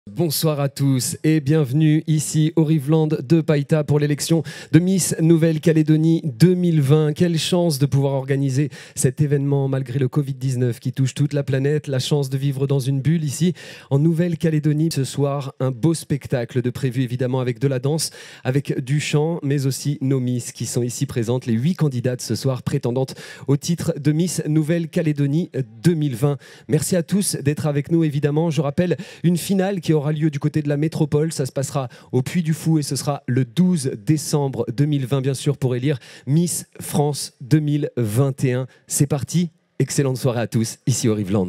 Bonsoir à tous et bienvenue ici au Riveland de Païta pour l'élection de Miss Nouvelle-Calédonie 2020. Quelle chance de pouvoir organiser cet événement malgré le Covid-19 qui touche toute la planète. La chance de vivre dans une bulle ici en Nouvelle-Calédonie. Ce soir, un beau spectacle de prévu évidemment avec de la danse, avec du chant, mais aussi nos Miss qui sont ici présentes. Les 8 candidates ce soir prétendantes au titre de Miss Nouvelle-Calédonie 2020. Merci à tous d'être avec nous évidemment. Je rappelle une finale qui aura lieu du côté de la métropole. Ça se passera au Puy du Fou et ce sera le 12 décembre 2020, bien sûr, pour élire Miss France 2021. C'est parti. Excellente soirée à tous, ici au Riveland.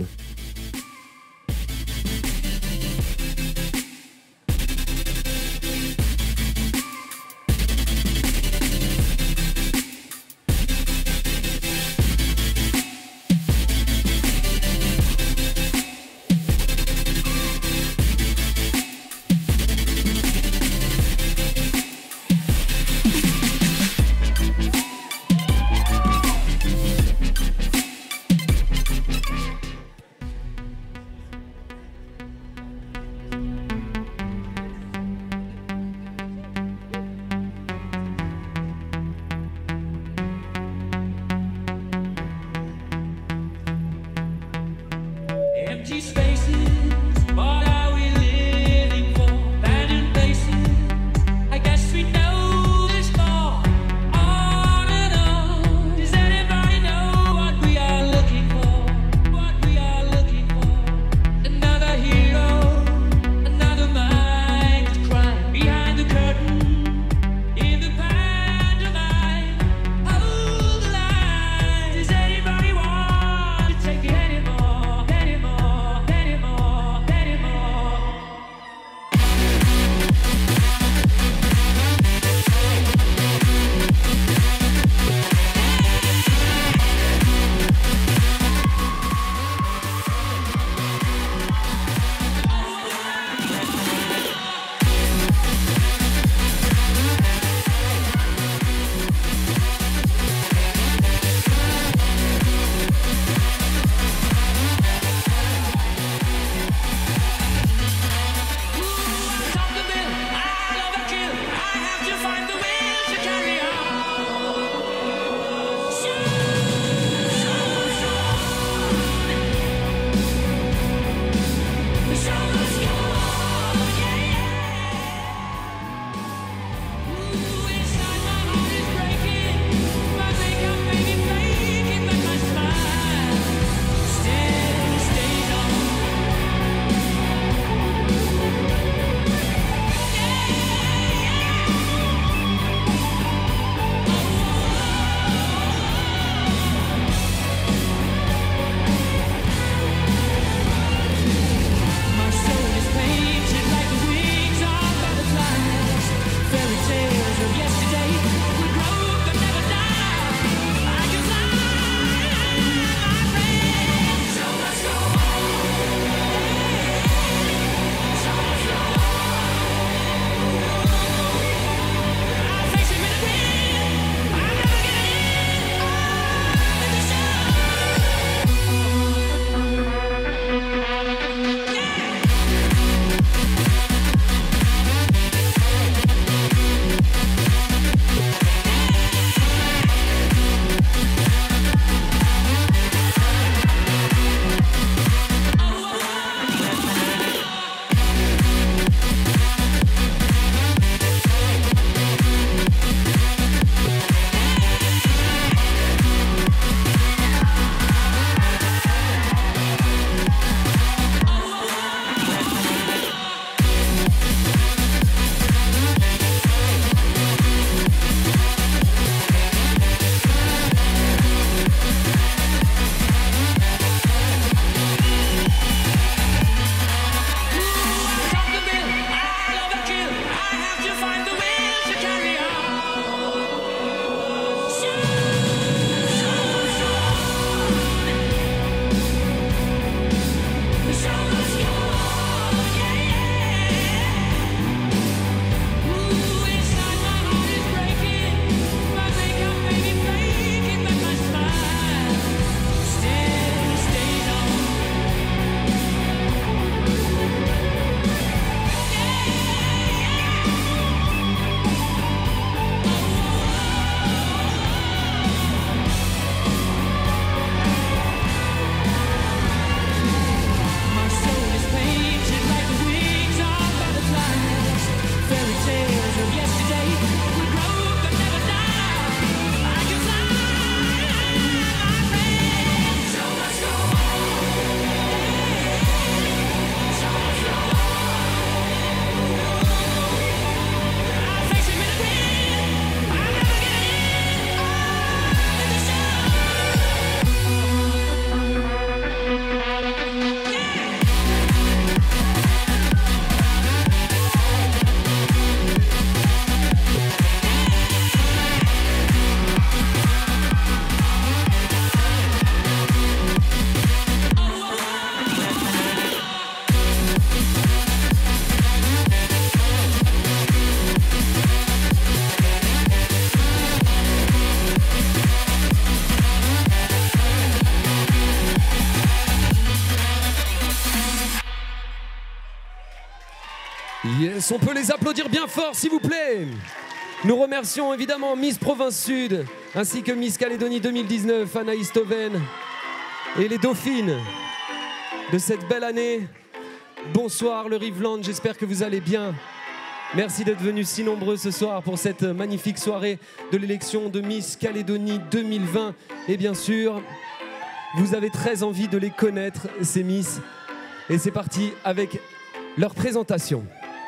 Yes, on peut les applaudir bien fort, s'il vous plaît. Nous remercions évidemment Miss Province Sud, ainsi que Miss Calédonie 2019, Anaïs Toven, et les dauphines de cette belle année. Bonsoir le Riveland, j'espère que vous allez bien. Merci d'être venus si nombreux ce soir pour cette magnifique soirée de l'élection de Miss Calédonie 2020. Et bien sûr, vous avez très envie de les connaître, ces Miss. Et c'est parti avec leur présentation.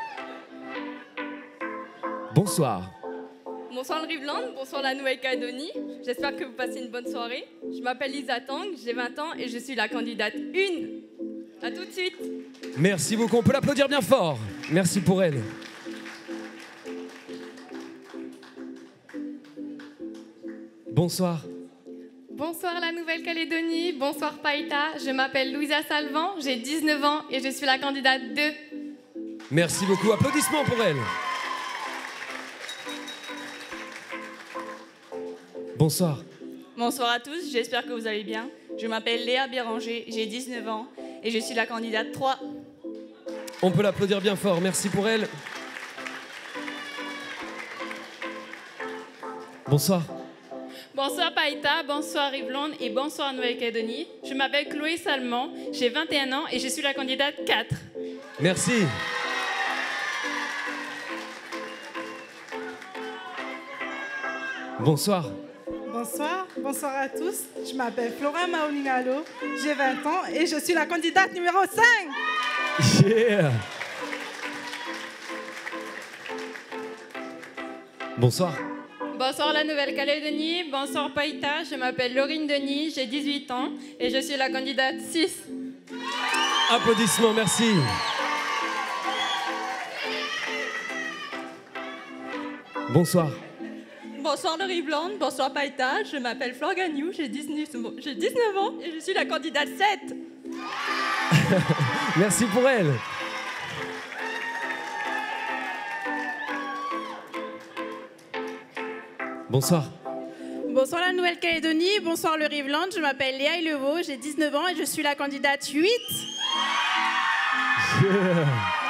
Bonsoir. Bonsoir le Riveland, bonsoir la Nouvelle-Calédonie. J'espère que vous passez une bonne soirée. Je m'appelle Lisa Tang, j'ai 20 ans et je suis la candidate 1. À tout de suite. Merci beaucoup, on peut l'applaudir bien fort. Merci pour elle. Bonsoir. Bonsoir la Nouvelle-Calédonie, bonsoir Païta. Je m'appelle Louisa Salvan, j'ai 19 ans et je suis la candidate 2. Merci beaucoup, applaudissements pour elle. Bonsoir. Bonsoir à tous, j'espère que vous allez bien. Je m'appelle Léa Béranger, j'ai 19 ans et je suis la candidate 3. On peut l'applaudir bien fort, merci pour elle. Bonsoir. Bonsoir Païta, bonsoir Riveland et bonsoir Nouvelle-Calédonie. Je m'appelle Chloé Salmon, j'ai 21 ans et je suis la candidate 4. Merci. Bonsoir. Bonsoir à tous. Je m'appelle Flora Mauningalo, j'ai 20 ans et je suis la candidate numéro 5. Yeah. Bonsoir. Bonsoir la Nouvelle-Calédonie, bonsoir Païta, je m'appelle Laurine Denis, j'ai 18 ans et je suis la candidate 6. Applaudissements, merci. Bonsoir. Bonsoir le Riveland, bonsoir Païta, je m'appelle Flore Gagnou, j'ai 19 ans et je suis la candidate 7. Merci pour elle. Bonsoir. Bonsoir la Nouvelle-Calédonie, bonsoir le Riveland, je m'appelle Léa Ilevaux, j'ai 19 ans et je suis la candidate 8. Yeah.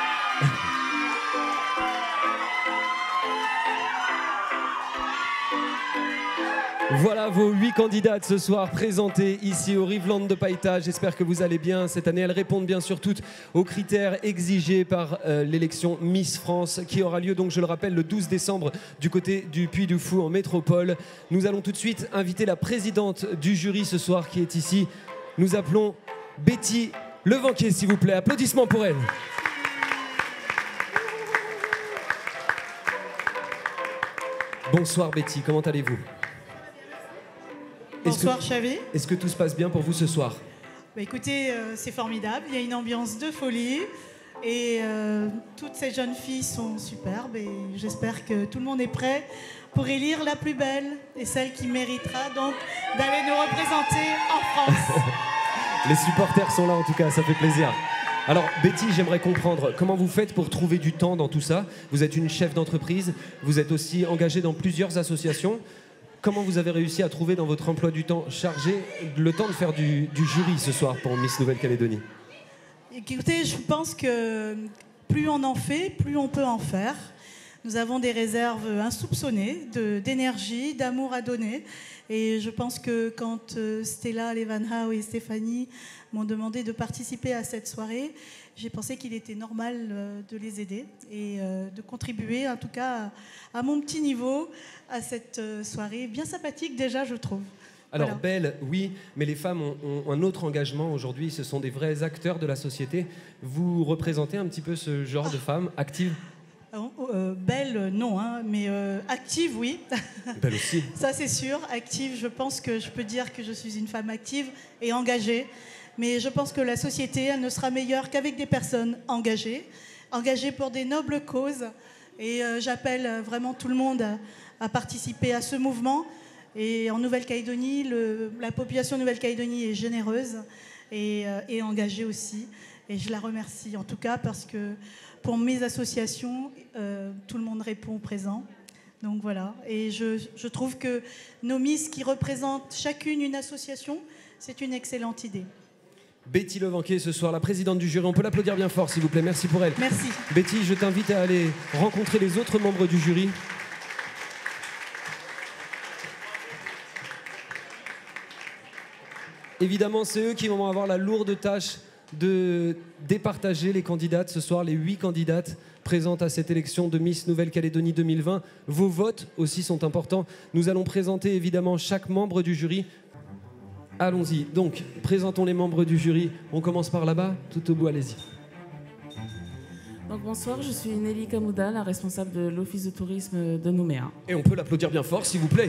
Voilà vos 8 candidates ce soir présentées ici au Riveland de Païta. J'espère que vous allez bien. Cette année, elles répondent bien sûr toutes aux critères exigés par l'élection Miss France qui aura lieu, donc je le rappelle, le 12 décembre du côté du Puy du Fou en métropole. Nous allons tout de suite inviter la présidente du jury ce soir qui est ici. Nous appelons Betty Levanquier, s'il vous plaît. Applaudissements pour elle. Bonsoir Betty, comment allez-vous ? Bonsoir Chavé. Est-ce que tout se passe bien pour vous ce soir ? Bah, écoutez, c'est formidable, il y a une ambiance de folie et toutes ces jeunes filles sont superbes et j'espère que tout le monde est prêt pour élire la plus belle et celle qui méritera donc d'aller nous représenter en France. Les supporters sont là en tout cas, ça fait plaisir. Alors Betty, j'aimerais comprendre comment vous faites pour trouver du temps dans tout ça. Vous êtes une chef d'entreprise, vous êtes aussi engagée dans plusieurs associations. Comment vous avez réussi à trouver dans votre emploi du temps chargé le temps de faire du jury ce soir pour Miss Nouvelle-Calédonie ? Écoutez, je pense que plus on en fait, plus on peut en faire. Nous avons des réserves insoupçonnées d'énergie, d'amour à donner. Et je pense que quand Stella Levanhau et Stéphanie m'ont demandé de participer à cette soirée, j'ai pensé qu'il était normal de les aider et de contribuer, en tout cas, à mon petit niveau, à cette soirée bien sympathique déjà, je trouve. Alors, voilà. belle, oui, mais les femmes ont un autre engagement aujourd'hui. Ce sont des vrais acteurs de la société. Vous représentez un petit peu ce genre de femmes actives ? Belle, non, hein, mais active, oui. Belle aussi. Ça, c'est sûr. Active, je pense que je peux dire que je suis une femme active et engagée. Mais je pense que la société, elle ne sera meilleure qu'avec des personnes engagées pour des nobles causes. Et j'appelle vraiment tout le monde à participer à ce mouvement. Et en Nouvelle-Calédonie, la population de Nouvelle-Calédonie est généreuse et engagée aussi. Et je la remercie en tout cas parce que pour mes associations, tout le monde répond présent. Donc voilà. Et je trouve que nos Miss qui représentent chacune une association, c'est une excellente idée. Betty Levanquet ce soir, la présidente du jury. On peut l'applaudir bien fort, s'il vous plaît. Merci pour elle. Merci. Betty, je t'invite à aller rencontrer les autres membres du jury. Évidemment, c'est eux qui vont avoir la lourde tâche de départager les candidates. Ce soir, les 8 candidates présentes à cette élection de Miss Nouvelle-Calédonie 2020. Vos votes aussi sont importants. Nous allons présenter évidemment chaque membre du jury. Allons-y. Donc, présentons les membres du jury. On commence par là-bas, tout au bout, allez-y. Donc, bonsoir, je suis Nelly Kamouda, la responsable de l'Office de tourisme de Nouméa. Et on peut l'applaudir bien fort, s'il vous plaît.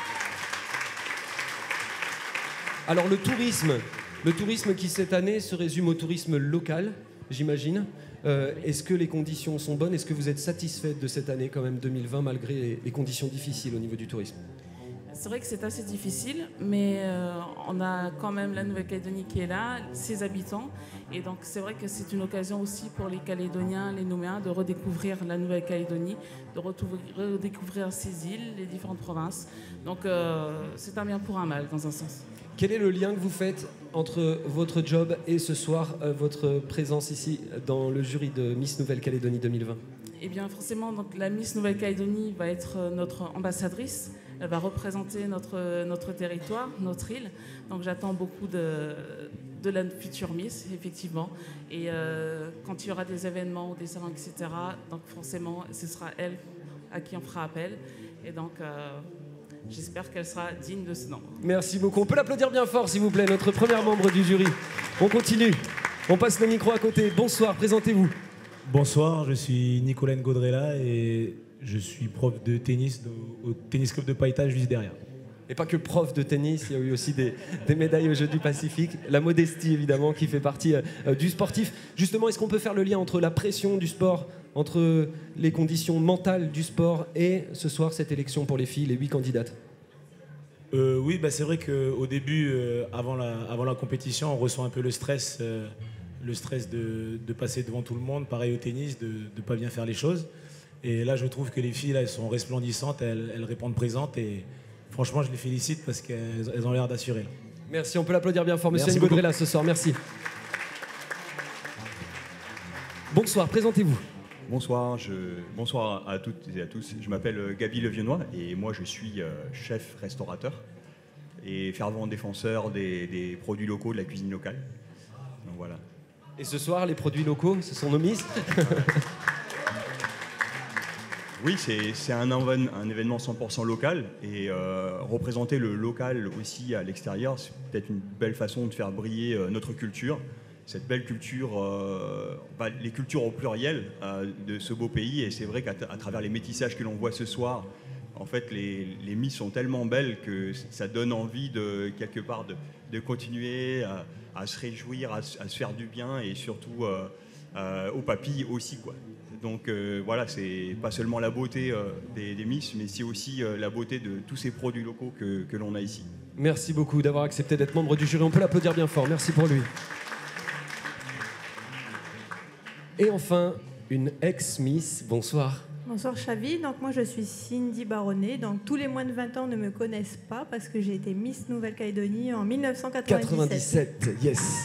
Alors, le tourisme qui cette année se résume au tourisme local, j'imagine. Est-ce que les conditions sont bonnes? Est-ce que vous êtes satisfaite de cette année quand même 2020 malgré les conditions difficiles au niveau du tourisme? C'est vrai que c'est assez difficile, mais on a quand même la Nouvelle-Calédonie qui est là, ses habitants. Et donc c'est vrai que c'est une occasion aussi pour les Calédoniens, les Nouméens, de redécouvrir la Nouvelle-Calédonie, de redécouvrir ses îles, les différentes provinces. Donc c'est un bien pour un mal, dans un sens. Quel est le lien que vous faites entre votre job et ce soir, votre présence ici dans le jury de Miss Nouvelle-Calédonie 2020? Eh bien, forcément, donc, la Miss Nouvelle-Calédonie va être notre ambassadrice. Elle va représenter notre territoire, notre île. Donc, j'attends beaucoup de la future Miss, effectivement. Et quand il y aura des événements ou des salons, etc., donc forcément, ce sera elle à qui on fera appel. Et donc, j'espère qu'elle sera digne de ce nom. Merci beaucoup. On peut l'applaudir bien fort, s'il vous plaît, notre première membre du jury. On continue. On passe le micro à côté. Bonsoir, présentez-vous. Bonsoir, je suis Nicolas Gaudrella et je suis prof de tennis au tennis club de Païta, juste derrière. Et pas que prof de tennis, il y a eu aussi des médailles aux Jeux du Pacifique. La modestie, évidemment, qui fait partie du sportif. Justement, est-ce qu'on peut faire le lien entre la pression du sport, entre les conditions mentales du sport et ce soir, cette élection pour les filles, les 8 candidates? Oui, bah c'est vrai qu'au début, avant la compétition, on ressent un peu le stress de passer devant tout le monde, pareil au tennis, de ne pas bien faire les choses. Et là, je trouve que les filles, là, elles sont resplendissantes, elles répondent présentes et franchement, je les félicite parce qu'elles ont l'air d'assurer. Merci, on peut l'applaudir bien fort, monsieur Gaudrella, ce soir, merci. Bonsoir, présentez-vous. Bonsoir, bonsoir à toutes et à tous. Je m'appelle Gaby Leviennois et moi, je suis chef restaurateur et fervent défenseur des produits locaux, de la cuisine locale. Donc voilà. Et ce soir, les produits locaux, ce sont nos Miss. Oui, c'est un événement 100% local et représenter le local aussi à l'extérieur, c'est peut-être une belle façon de faire briller notre culture. Cette belle culture, les cultures au pluriel de ce beau pays. Et c'est vrai qu'à travers les métissages que l'on voit ce soir, en fait, les Miss sont tellement belles que ça donne envie quelque part de continuer à se réjouir, à se faire du bien et surtout aux papilles aussi, quoi. Donc voilà, c'est pas seulement la beauté des Miss, mais c'est aussi la beauté de tous ces produits locaux que l'on a ici. Merci beaucoup d'avoir accepté d'être membre du jury. On peut l'applaudir bien fort. Merci pour lui. Et enfin, une ex-Miss. Bonsoir. Bonsoir Chavi, donc moi je suis Cindy Baronnet, donc tous les moins de 20 ans ne me connaissent pas parce que j'ai été Miss Nouvelle-Calédonie en 1997. 97, yes.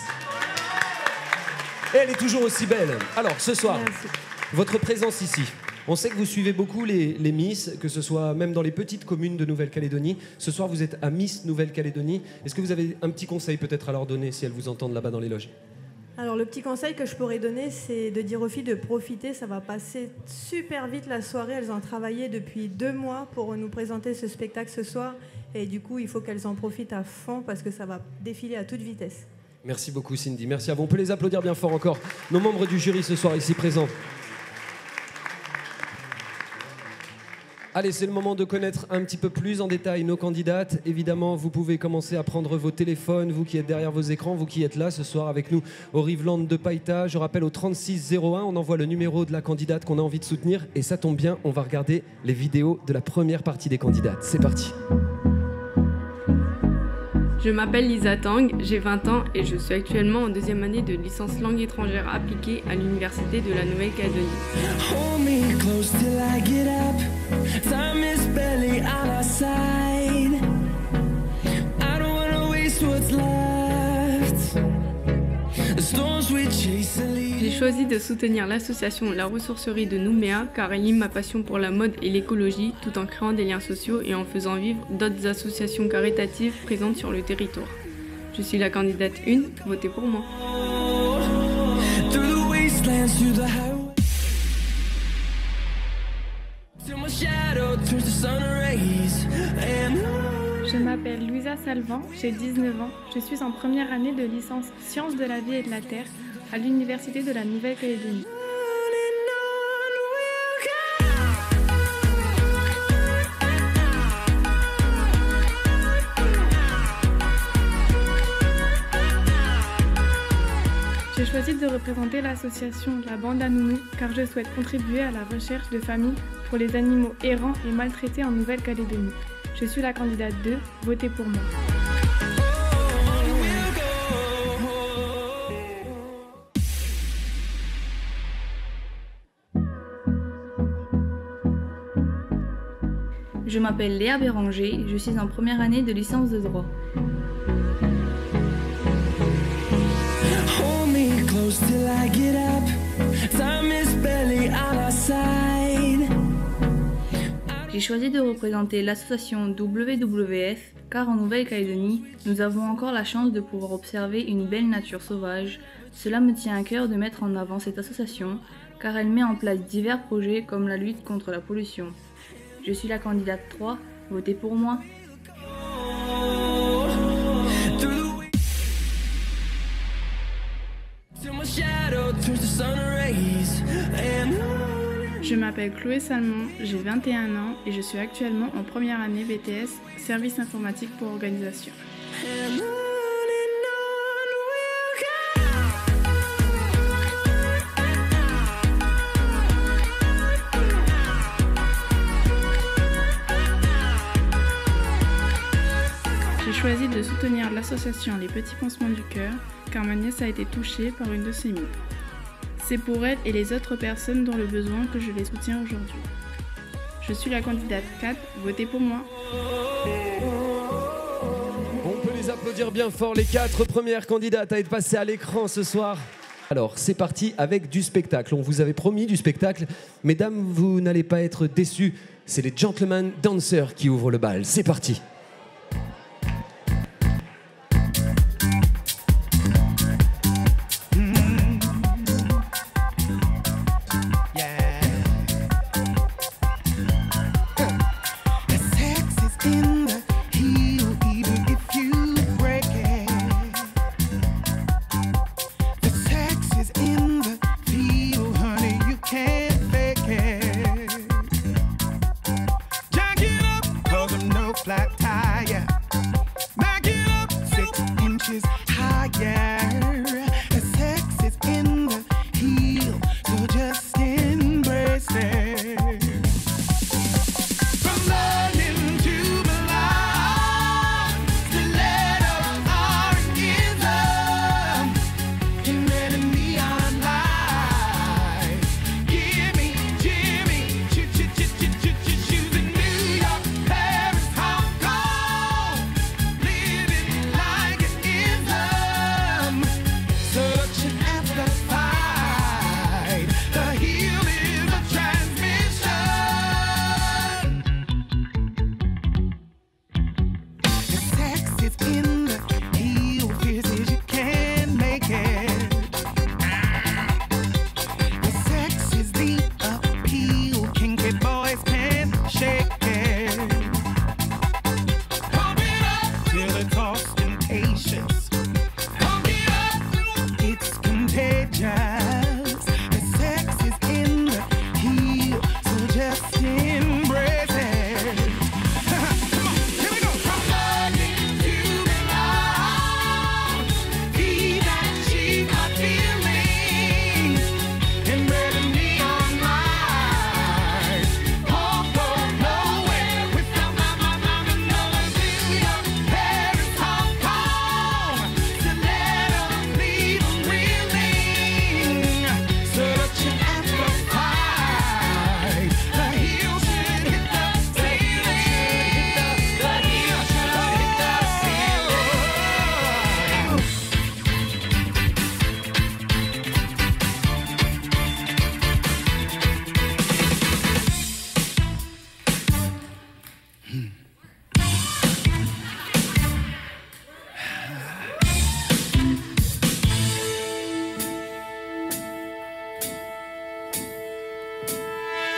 Et elle est toujours aussi belle. Alors ce soir, merci. Votre présence ici, on sait que vous suivez beaucoup les Miss, que ce soit même dans les petites communes de Nouvelle-Calédonie. Ce soir vous êtes à Miss Nouvelle-Calédonie. Est-ce que vous avez un petit conseil peut-être à leur donner si elles vous entendent là-bas dans les loges? Alors le petit conseil que je pourrais donner, c'est de dire aux filles de profiter, ça va passer super vite la soirée. Elles ont travaillé depuis 2 mois pour nous présenter ce spectacle ce soir. Et du coup, il faut qu'elles en profitent à fond parce que ça va défiler à toute vitesse. Merci beaucoup Cindy, merci à vous. On peut les applaudir bien fort encore, nos membres du jury ce soir ici présents. Allez, c'est le moment de connaître un petit peu plus en détail nos candidates. Évidemment, vous pouvez commencer à prendre vos téléphones, vous qui êtes derrière vos écrans, vous qui êtes là ce soir avec nous au Riveland de Païta. Je rappelle au 3601, on envoie le numéro de la candidate qu'on a envie de soutenir. Et ça tombe bien, on va regarder les vidéos de la première partie des candidates. C'est parti. Je m'appelle Lisa Tang, j'ai 20 ans et je suis actuellement en 2e année de licence langue étrangère appliquée à l'Université de la Nouvelle-Calédonie. choisi de soutenir l'association La Ressourcerie de Nouméa car elle lime ma passion pour la mode et l'écologie tout en créant des liens sociaux et en faisant vivre d'autres associations caritatives présentes sur le territoire. Je suis la candidate 1, votez pour moi. Je m'appelle Louisa Salvan, j'ai 19 ans. Je suis en première année de licence Sciences de la vie et de la terre à l'Université de la Nouvelle-Calédonie. J'ai choisi de représenter l'association La Bande à Nounou car je souhaite contribuer à la recherche de familles pour les animaux errants et maltraités en Nouvelle-Calédonie. Je suis la candidate 2, votez pour moi. Je m'appelle Léa Béranger, je suis en première année de licence de droit. J'ai choisi de représenter l'association WWF car en Nouvelle-Calédonie, nous avons encore la chance de pouvoir observer une belle nature sauvage. Cela me tient à cœur de mettre en avant cette association car elle met en place divers projets comme la lutte contre la pollution. Je suis la candidate 3, votez pour moi. Je m'appelle Chloé Salmon, j'ai 21 ans et je suis actuellement en première année BTS, Service informatique pour organisation. J'ai choisi de soutenir l'association Les Petits Pansements du Cœur car ma nièce a été touchée par une de ces mines. C'est pour elle et les autres personnes dans le besoin que je les soutiens aujourd'hui. Je suis la candidate 4, votez pour moi. On peut les applaudir bien fort, les 4 premières candidates à être passées à l'écran ce soir. Alors, c'est parti avec du spectacle. On vous avait promis du spectacle. Mesdames, vous n'allez pas être déçues. C'est les Gentlemen Dancers qui ouvrent le bal. C'est parti. Flat tire.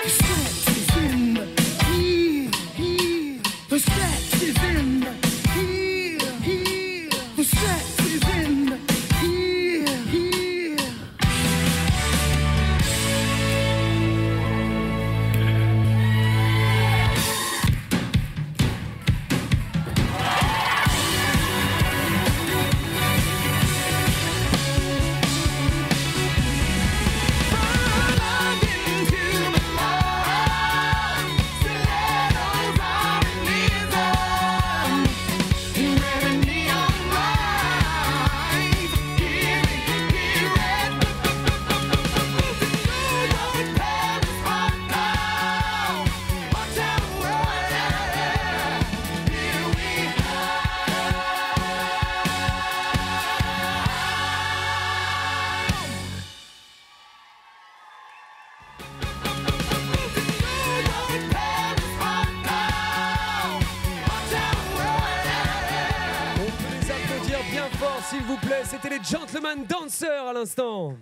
S'il vous plaît, c'était les Gentleman Dancers à l'instant.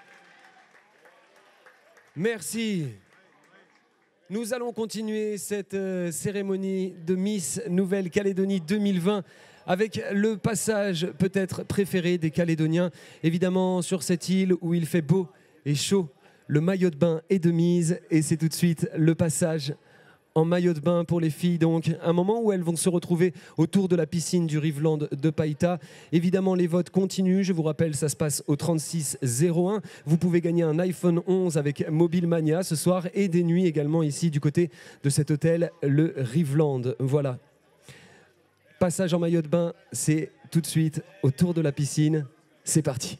Merci. Nous allons continuer cette cérémonie de Miss Nouvelle-Calédonie 2020 avec le passage peut-être préféré des Calédoniens. Évidemment, sur cette île où il fait beau et chaud, le maillot de bain est de mise et c'est tout de suite le passage en maillot de bain pour les filles, donc un moment où elles vont se retrouver autour de la piscine du Riveland de Païta. Évidemment, les votes continuent. Je vous rappelle, ça se passe au 3601. Vous pouvez gagner un iPhone 11 avec Mobile Mania ce soir et des nuits également ici du côté de cet hôtel, le Riveland. Voilà. Passage en maillot de bain, c'est tout de suite autour de la piscine. C'est parti.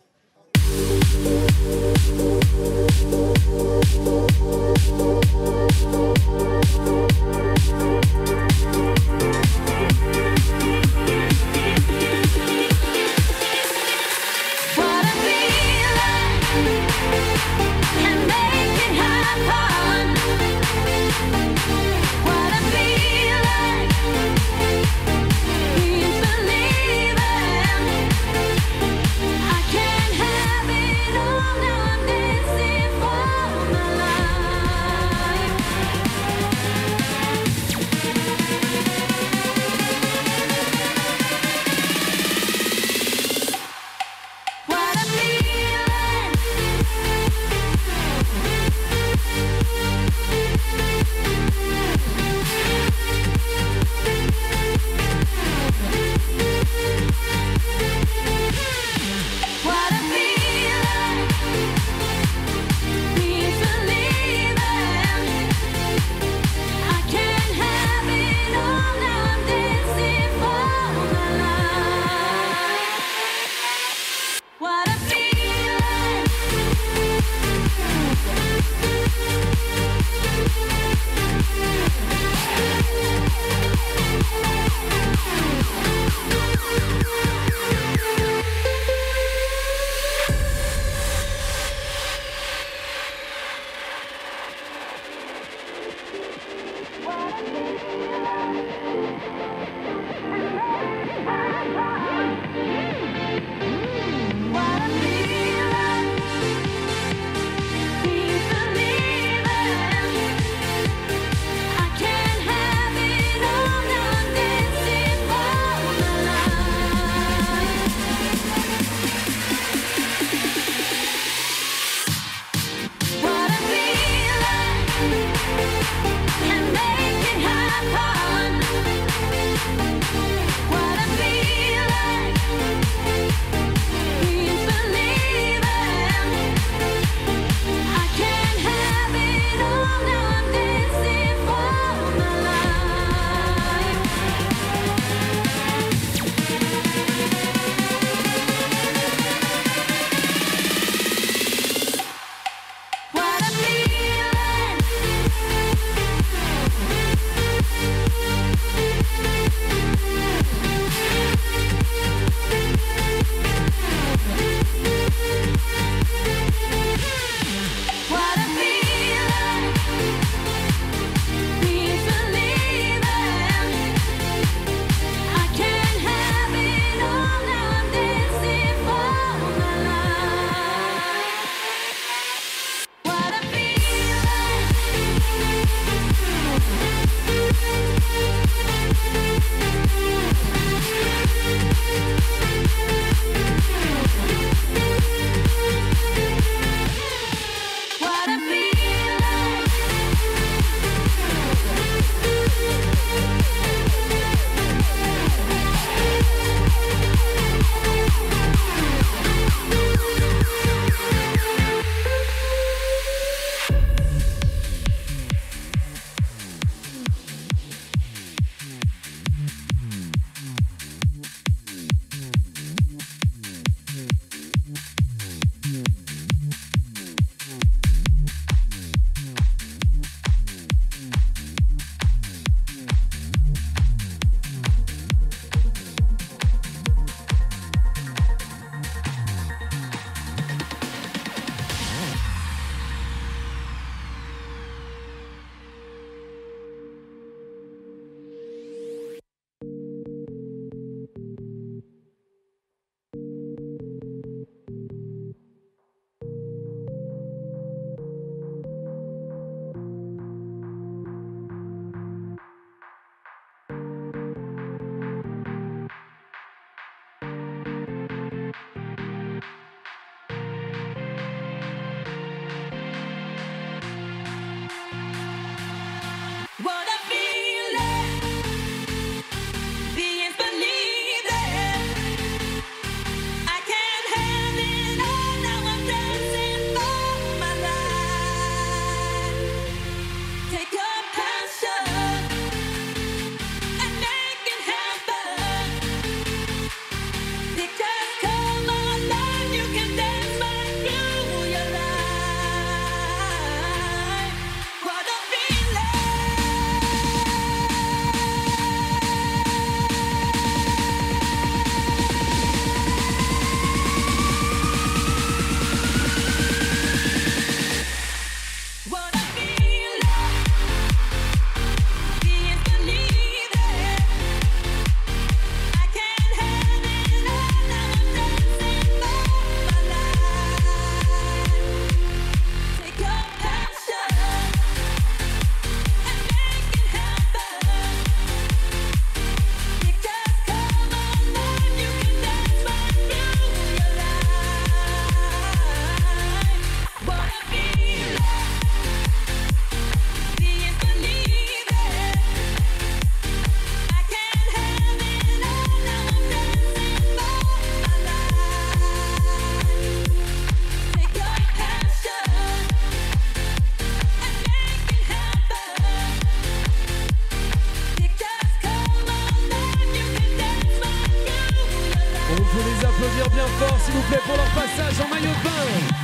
fort, s'il vous plaît, pour leur passage en maillot de bain.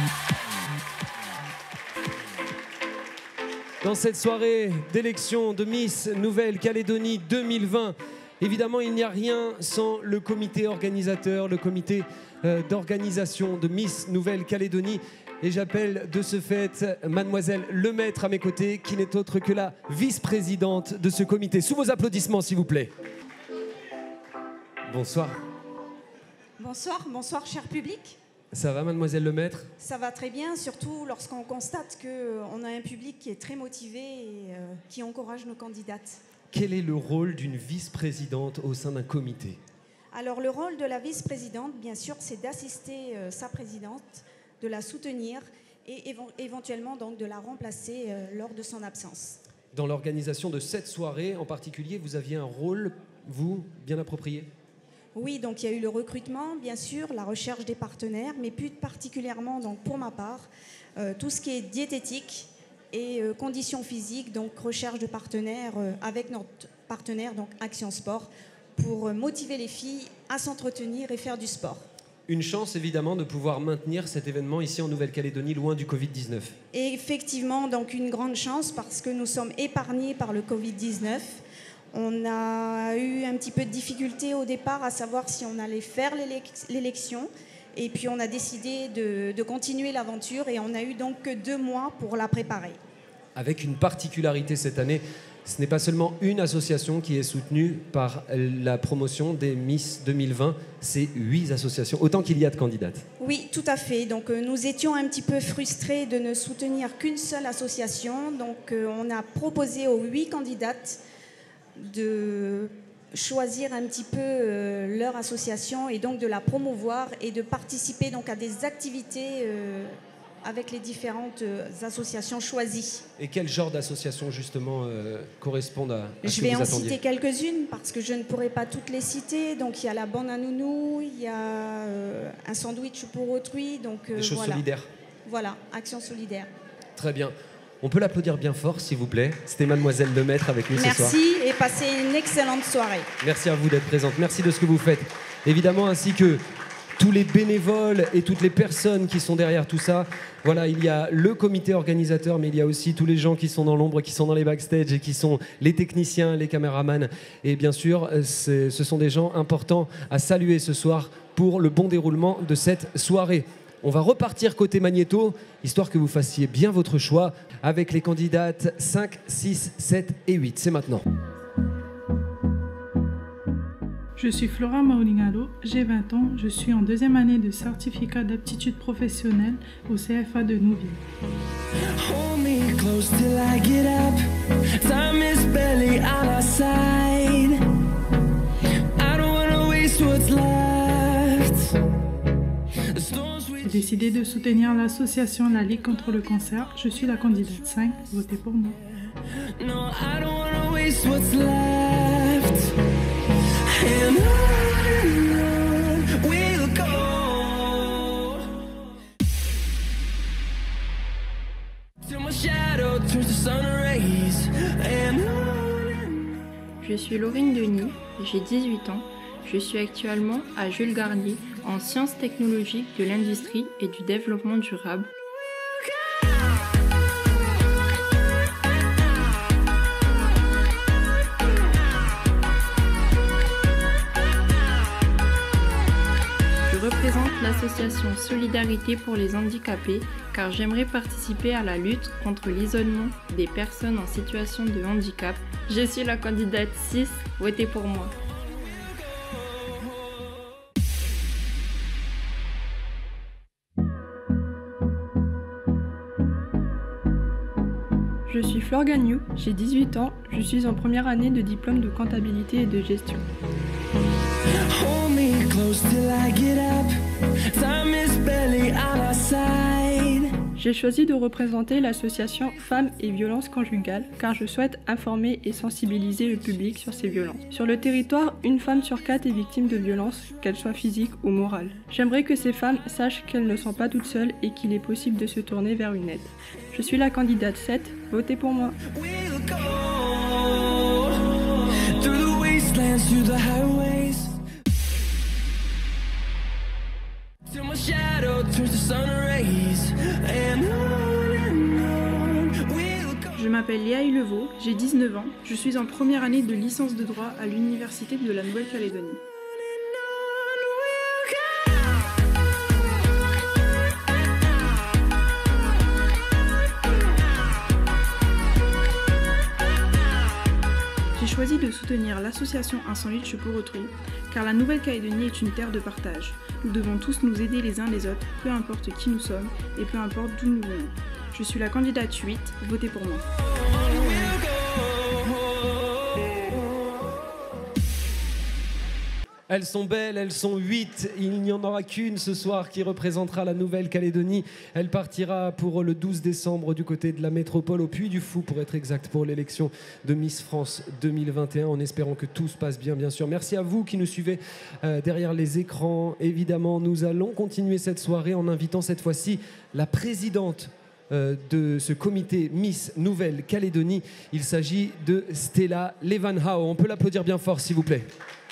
Dans cette soirée d'élection de Miss Nouvelle-Calédonie 2020, évidemment, il n'y a rien sans le comité organisateur, le comité d'organisation de Miss Nouvelle-Calédonie. Et j'appelle de ce fait Mademoiselle Lemaître à mes côtés, qui n'est autre que la vice-présidente de ce comité. Sous vos applaudissements, s'il vous plaît. Bonsoir. Bonsoir, bonsoir cher public. Ça va, Mademoiselle Lemaître? Ça va très bien, surtout lorsqu'on constate qu'on a un public qui est très motivé et qui encourage nos candidates. Quel est le rôle d'une vice-présidente au sein d'un comité? Alors le rôle de la vice-présidente, bien sûr, c'est d'assister sa présidente, de la soutenir et éventuellement donc de la remplacer lors de son absence. Dans l'organisation de cette soirée en particulier, vous aviez un rôle, vous, bien approprié? Oui, donc il y a eu le recrutement, bien sûr, la recherche des partenaires, mais plus particulièrement, donc pour ma part, tout ce qui est diététique et conditions physiques, donc recherche de partenaires avec notre partenaire, donc Action Sport, pour motiver les filles à s'entretenir et faire du sport. Une chance évidemment de pouvoir maintenir cet événement ici en Nouvelle-Calédonie, loin du Covid-19. Et effectivement, donc une grande chance parce que nous sommes épargnés par le Covid-19. On a eu un petit peu de difficulté au départ à savoir si on allait faire l'élection. Et puis on a décidé de continuer l'aventure et on a eu donc que 2 mois pour la préparer. Avec une particularité cette année, ce n'est pas seulement une association qui est soutenue par la promotion des Miss 2020, c'est 8 associations, autant qu'il y a de candidates. Oui, tout à fait. Donc nous étions un petit peu frustrés de ne soutenir qu'une seule association. Donc on a proposé aux 8 candidates de choisir un petit peu leur association et donc de la promouvoir et de participer donc à des activités avec les différentes associations choisies. Et quel genre d'associations justement correspondent à ce Je que vais vous en attendiez? citer quelques-unes parce que je ne pourrai pas toutes les citer. Donc il y a la bande à nounou, il y a un sandwich pour autrui. Donc, des choses voilà. solidaires. Voilà, action solidaire. Très bien. On peut l'applaudir bien fort, s'il vous plaît. C'était Mademoiselle Lemaître avec nous ce soir. Merci et passez une excellente soirée. Merci à vous d'être présente. Merci de ce que vous faites. Évidemment, ainsi que tous les bénévoles et toutes les personnes qui sont derrière tout ça. Voilà, il y a le comité organisateur, mais il y a aussi tous les gens qui sont dans l'ombre, qui sont dans les backstage et qui sont les techniciens, les caméramans. Et bien sûr, ce sont des gens importants à saluer ce soir pour le bon déroulement de cette soirée. On va repartir côté Magnéto, histoire que vous fassiez bien votre choix avec les candidates 5, 6, 7 et 8. C'est maintenant. Je suis Flora Maulingado, j'ai 20 ans, je suis en 2e année de certificat d'aptitude professionnelle au CFA de Nouville. Hold me close till I get up. Time is barely on our side. I don't wanna waste what's left. J'ai décidé de soutenir l'association La Ligue contre le cancer. Je suis la candidate 5. Votez pour moi. No, I don't wanna waste what's left. And on we'll go till my shadow turns to sun rays. And Je suis Laurine Denis, j'ai 18 ans. Je suis actuellement à Jules Garnier en sciences technologiques de l'industrie et du développement durable. Je représente l'association Solidarité pour les handicapés car j'aimerais participer à la lutte contre l'isolement des personnes en situation de handicap. Je suis la candidate 6, votez pour moi. Je suis Flore Gagnou, j'ai 18 ans, je suis en première année de diplôme de comptabilité et de gestion. hold me close till I get up. Time is barely on our side. J'ai choisi de représenter l'association Femmes et Violences Conjugales car je souhaite informer et sensibiliser le public sur ces violences. Sur le territoire, une femme sur 4 est victime de violences, qu'elles soient physiques ou morales. J'aimerais que ces femmes sachent qu'elles ne sont pas toutes seules et qu'il est possible de se tourner vers une aide. Je suis la candidate 7, votez pour moi. We'll go through the wastelands, through the highways. shadow turns to sun rays. And on we'll go. Je m'appelle Léa Ilevaux, j'ai 19 ans, je suis en première année de licence de droit à l'Université de la Nouvelle-Calédonie. J'ai choisi de soutenir l'association Un sandwich pour autrui, car la Nouvelle-Calédonie est une terre de partage. Nous devons tous nous aider les uns les autres, peu importe qui nous sommes et peu importe d'où nous venons. Je suis la candidate 8, votez pour moi. Elles sont belles, elles sont 8. Il n'y en aura qu'une ce soir qui représentera la Nouvelle-Calédonie. Elle partira pour le 12 décembre du côté de la métropole, au Puy du Fou pour être exact, pour l'élection de Miss France 2021, en espérant que tout se passe bien sûr. Merci à vous qui nous suivez derrière les écrans. Évidemment, nous allons continuer cette soirée en invitant cette fois-ci la présidente de ce comité Miss Nouvelle-Calédonie. Il s'agit de Stella Levanhao. On peut l'applaudir bien fort, s'il vous plaît.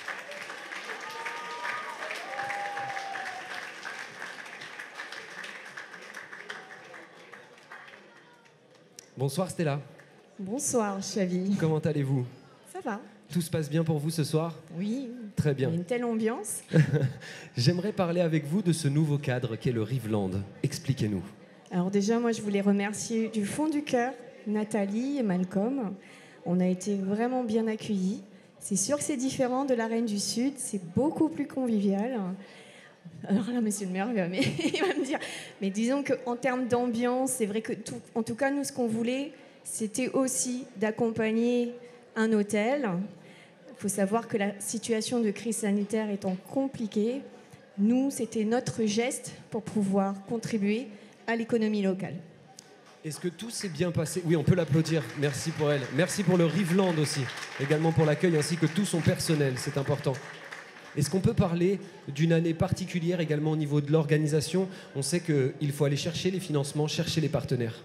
Bonsoir Stella. Bonsoir Chavi. Comment allez-vous? Ça va. Tout se passe bien pour vous ce soir? Oui. Très bien. Il y a une telle ambiance. J'aimerais parler avec vous de ce nouveau cadre qu'est le Riveland. Expliquez-nous. Alors déjà, moi je voulais remercier du fond du cœur Nathalie et Malcolm. On a été vraiment bien accueillis. C'est sûr que c'est différent de la Reine du Sud, c'est beaucoup plus convivial. Alors là, monsieur le maire, il va me dire. Mais disons qu'en termes d'ambiance, c'est vrai que, en tout cas, nous, ce qu'on voulait, c'était aussi d'accompagner un hôtel. Il faut savoir que la situation de crise sanitaire étant compliquée, nous, c'était notre geste pour pouvoir contribuer à l'économie locale. Est-ce que tout s'est bien passé? Oui, on peut l'applaudir. Merci pour elle. Merci pour le Riveland aussi. Également pour l'accueil, ainsi que tout son personnel. C'est important. Est-ce qu'on peut parler d'une année particulière également au niveau de l'organisation? On sait qu'il faut aller chercher les financements, chercher les partenaires.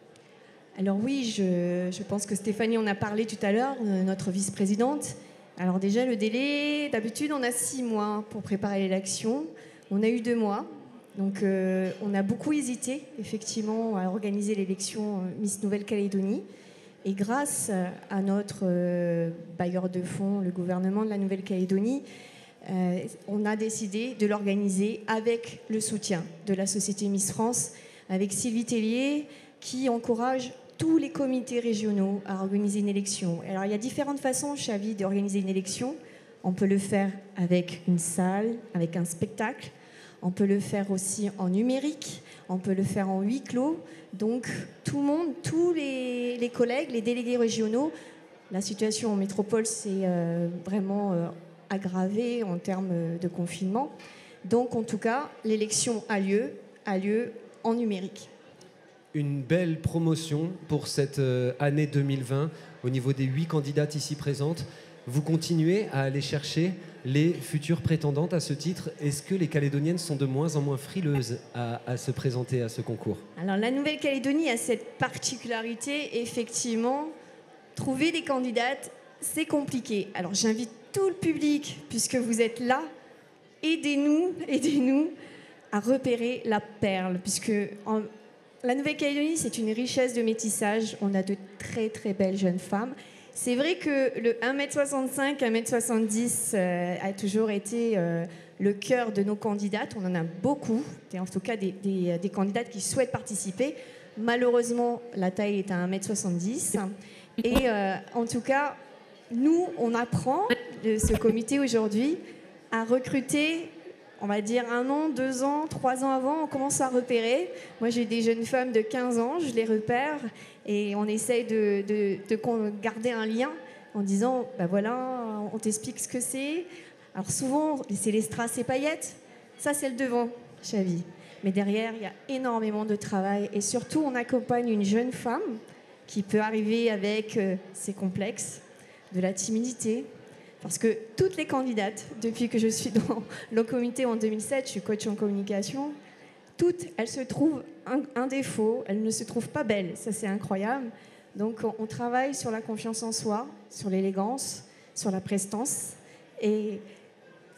Alors oui, je pense que Stéphanie en a parlé tout à l'heure, notre vice-présidente. Alors déjà, le délai, d'habitude, on a 6 mois pour préparer l'élection. On a eu 2 mois. Donc on a beaucoup hésité, effectivement, à organiser l'élection Miss Nouvelle-Calédonie. Et grâce à notre bailleur de fonds, le gouvernement de la Nouvelle-Calédonie, on a décidé de l'organiser avec le soutien de la Société Miss France, avec Sylvie Tellier, qui encourage tous les comités régionaux à organiser une élection. Alors il y a différentes façons, Chavi, d'organiser une élection. On peut le faire avec une salle, avec un spectacle. On peut le faire aussi en numérique. On peut le faire en huis clos. Donc tout le monde, tous les collègues, les délégués régionaux, la situation en métropole s'est vraiment aggravée en termes de confinement. Donc en tout cas, l'élection a lieu en numérique. Une belle promotion pour cette année 2020 au niveau des 8 candidates ici présentes. Vous continuez à aller chercher les futures prétendantes à ce titre. Est-ce que les Calédoniennes sont de moins en moins frileuses à se présenter à ce concours? Alors la Nouvelle-Calédonie a cette particularité, effectivement, trouver des candidates, c'est compliqué. Alors j'invite tout le public, puisque vous êtes là, aidez-nous à repérer la perle, puisque la Nouvelle-Calédonie, c'est une richesse de métissage. On a de très très belles jeunes femmes. C'est vrai que le 1m65, 1m70 a toujours été le cœur de nos candidates. On en a beaucoup, en tout cas des candidates qui souhaitent participer. Malheureusement, la taille est à 1m70. Et en tout cas, nous, on apprend de ce comité aujourd'hui à recruter, on va dire 1 an, 2 ans, 3 ans avant, on commence à repérer. Moi, j'ai des jeunes femmes de 15 ans, je les repère et on essaye de garder un lien en disant, ben voilà, on t'explique ce que c'est. Alors souvent, c'est les strass et paillettes. Ça, c'est le devant, Chavi. Mais derrière, il y a énormément de travail et surtout, on accompagne une jeune femme qui peut arriver avec ses complexes, de la timidité. Parce que toutes les candidates, depuis que je suis dans le comité en 2007, je suis coach en communication, toutes, elles se trouvent un défaut, elles ne se trouvent pas belles. Ça, c'est incroyable. Donc, on travaille sur la confiance en soi, sur l'élégance, sur la prestance. Et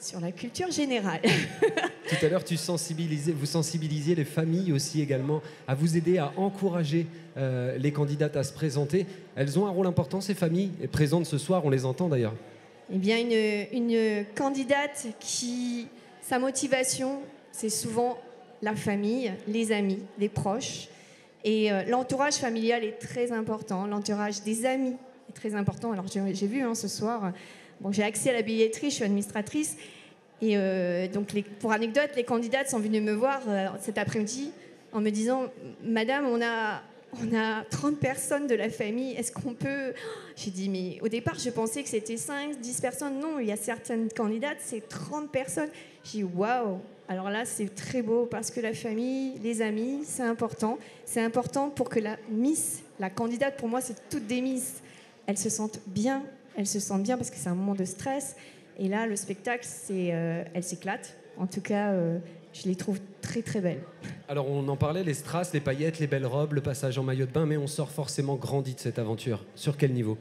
sur la culture générale. Tout à l'heure, vous sensibilisiez les familles aussi également à vous aider à encourager les candidates à se présenter. Elles ont un rôle important, ces familles, et présentes ce soir, on les entend d'ailleurs. Eh bien, une candidate qui, sa motivation, c'est souvent la famille, les amis, les proches. Et l'entourage familial est très important, l'entourage des amis est très important. Alors j'ai vu ce soir, bon, j'ai accès à la billetterie, je suis administratrice. Et donc, pour anecdote, les candidates sont venues me voir cet après-midi en me disant « Madame, on a 30 personnes de la famille, est-ce qu'on peut... » J'ai dit, mais au départ, je pensais que c'était 5, 10 personnes. Non, il y a certaines candidates, c'est 30 personnes. J'ai dit, waouh! Alors là, c'est très beau parce que la famille, les amis, c'est important. C'est important pour que la Miss, la candidate, pour moi, c'est toutes des Miss. Elles se sentent bien parce que c'est un moment de stress. Et là, le spectacle, elles s'éclatent. En tout cas... je les trouve très très belles. Alors on en parlait, les strass, les paillettes, les belles robes, le passage en maillot de bain, mais on sort forcément grandi de cette aventure. Sur quel niveau?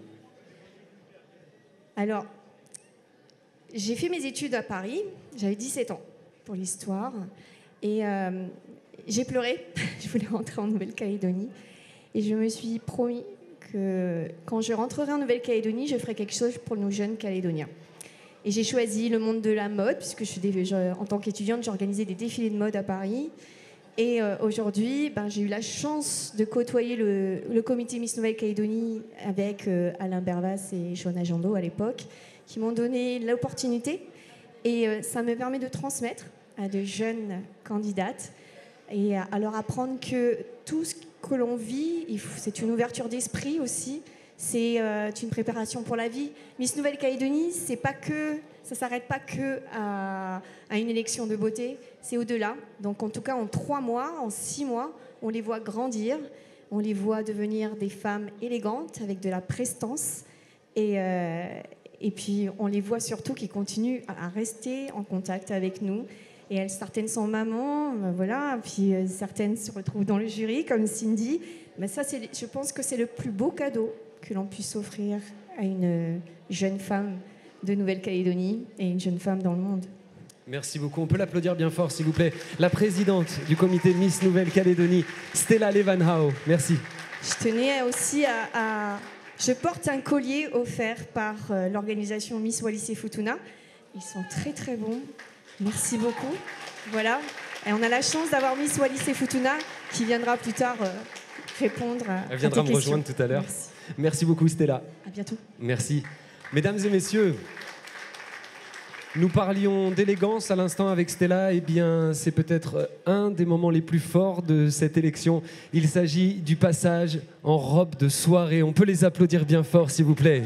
Alors, j'ai fait mes études à Paris, j'avais 17 ans pour l'histoire, et j'ai pleuré, je voulais rentrer en Nouvelle-Calédonie, et je me suis promis que quand je rentrerai en Nouvelle-Calédonie, je ferai quelque chose pour nos jeunes Calédoniens. Et j'ai choisi le monde de la mode, puisque en tant qu'étudiante, j'organisais des défilés de mode à Paris. Et aujourd'hui, j'ai eu la chance de côtoyer le comité Miss Nouvelle-Calédonie avec Alain Bervas et Shona Jando à l'époque, qui m'ont donné l'opportunité. Et ça me permet de transmettre à de jeunes candidates et à leur apprendre que tout ce que l'on vit, c'est une ouverture d'esprit aussi. C'est une préparation pour la vie. Miss Nouvelle-Calédonie, ça s'arrête pas que à une élection de beauté, c'est au-delà. Donc en tout cas, en 3 mois, en 6 mois, on les voit grandir, on les voit devenir des femmes élégantes avec de la prestance. Et puis on les voit surtout qui continuent à rester en contact avec nous. Et certaines sont mamans, voilà. Puis certaines se retrouvent dans le jury, comme Cindy. Mais ça, je pense que c'est le plus beau cadeau que l'on puisse offrir à une jeune femme de Nouvelle-Calédonie et une jeune femme dans le monde. Merci beaucoup. On peut l'applaudir bien fort, s'il vous plaît. La présidente du comité Miss Nouvelle-Calédonie, Stella Levanhao. Merci. Je tenais aussi Je porte un collier offert par l'organisation Miss Wallis et Futuna. Ils sont très très bons. Merci beaucoup. Voilà. Et on a la chance d'avoir Miss Wallis et Futuna qui viendra plus tard répondre à tes questions. Elle viendra me rejoindre tout à l'heure. Merci beaucoup, Stella. À bientôt. Merci. Mesdames et messieurs, nous parlions d'élégance à l'instant avec Stella. Eh bien, c'est peut-être un des moments les plus forts de cette élection. Il s'agit du passage en robe de soirée. On peut les applaudir bien fort, s'il vous plaît.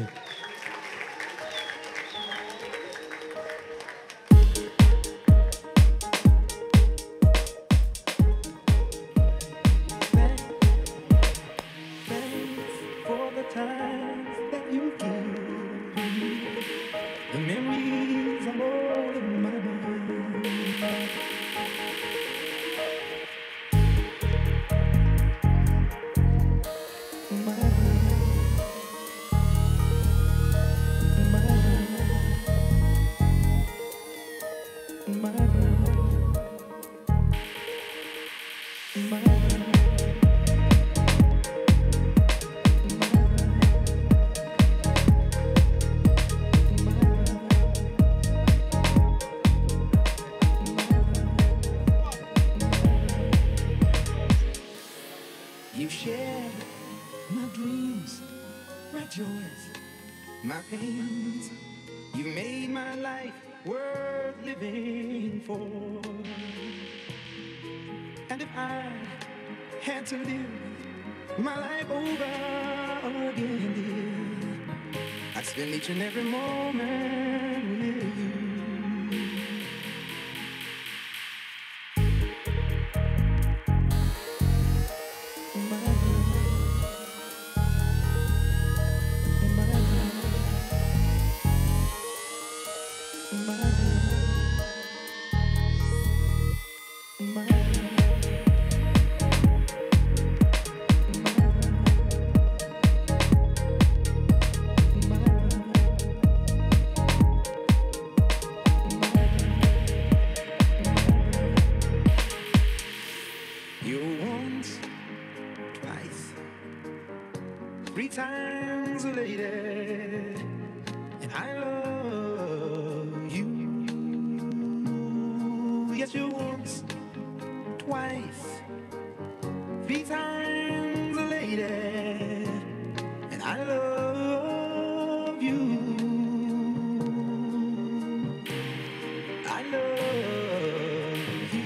You shared my dreams, my joys, my pains. You made my life worth living for. And if I had to live my life over again, dear, I'd spend each and every moment with you. times a lady, and I love you. Yes, you once, twice, 3 times a lady, and I love you. I love you.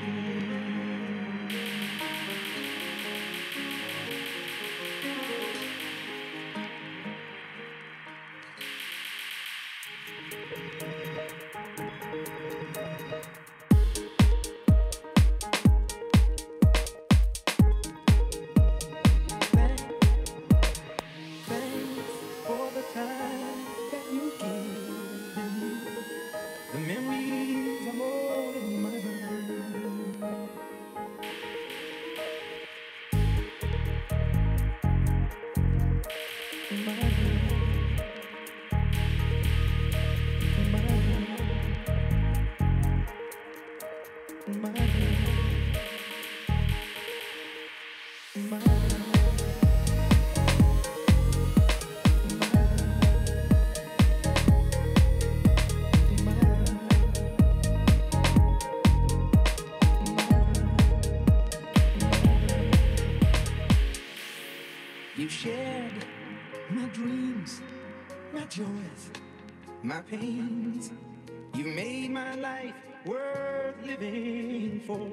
You shared my dreams, my joys, my pains. You made my life worth living for.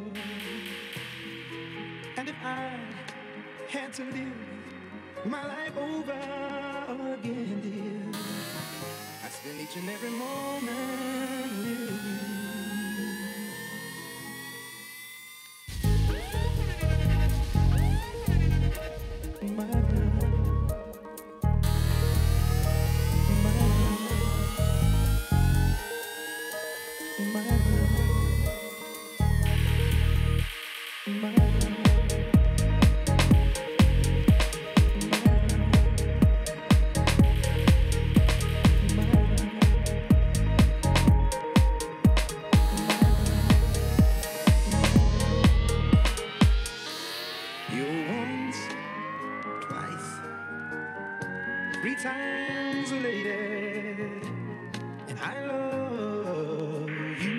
And if I had to live my life over again, dear, I'd spend each and every moment with you. Times a lady, and I love you.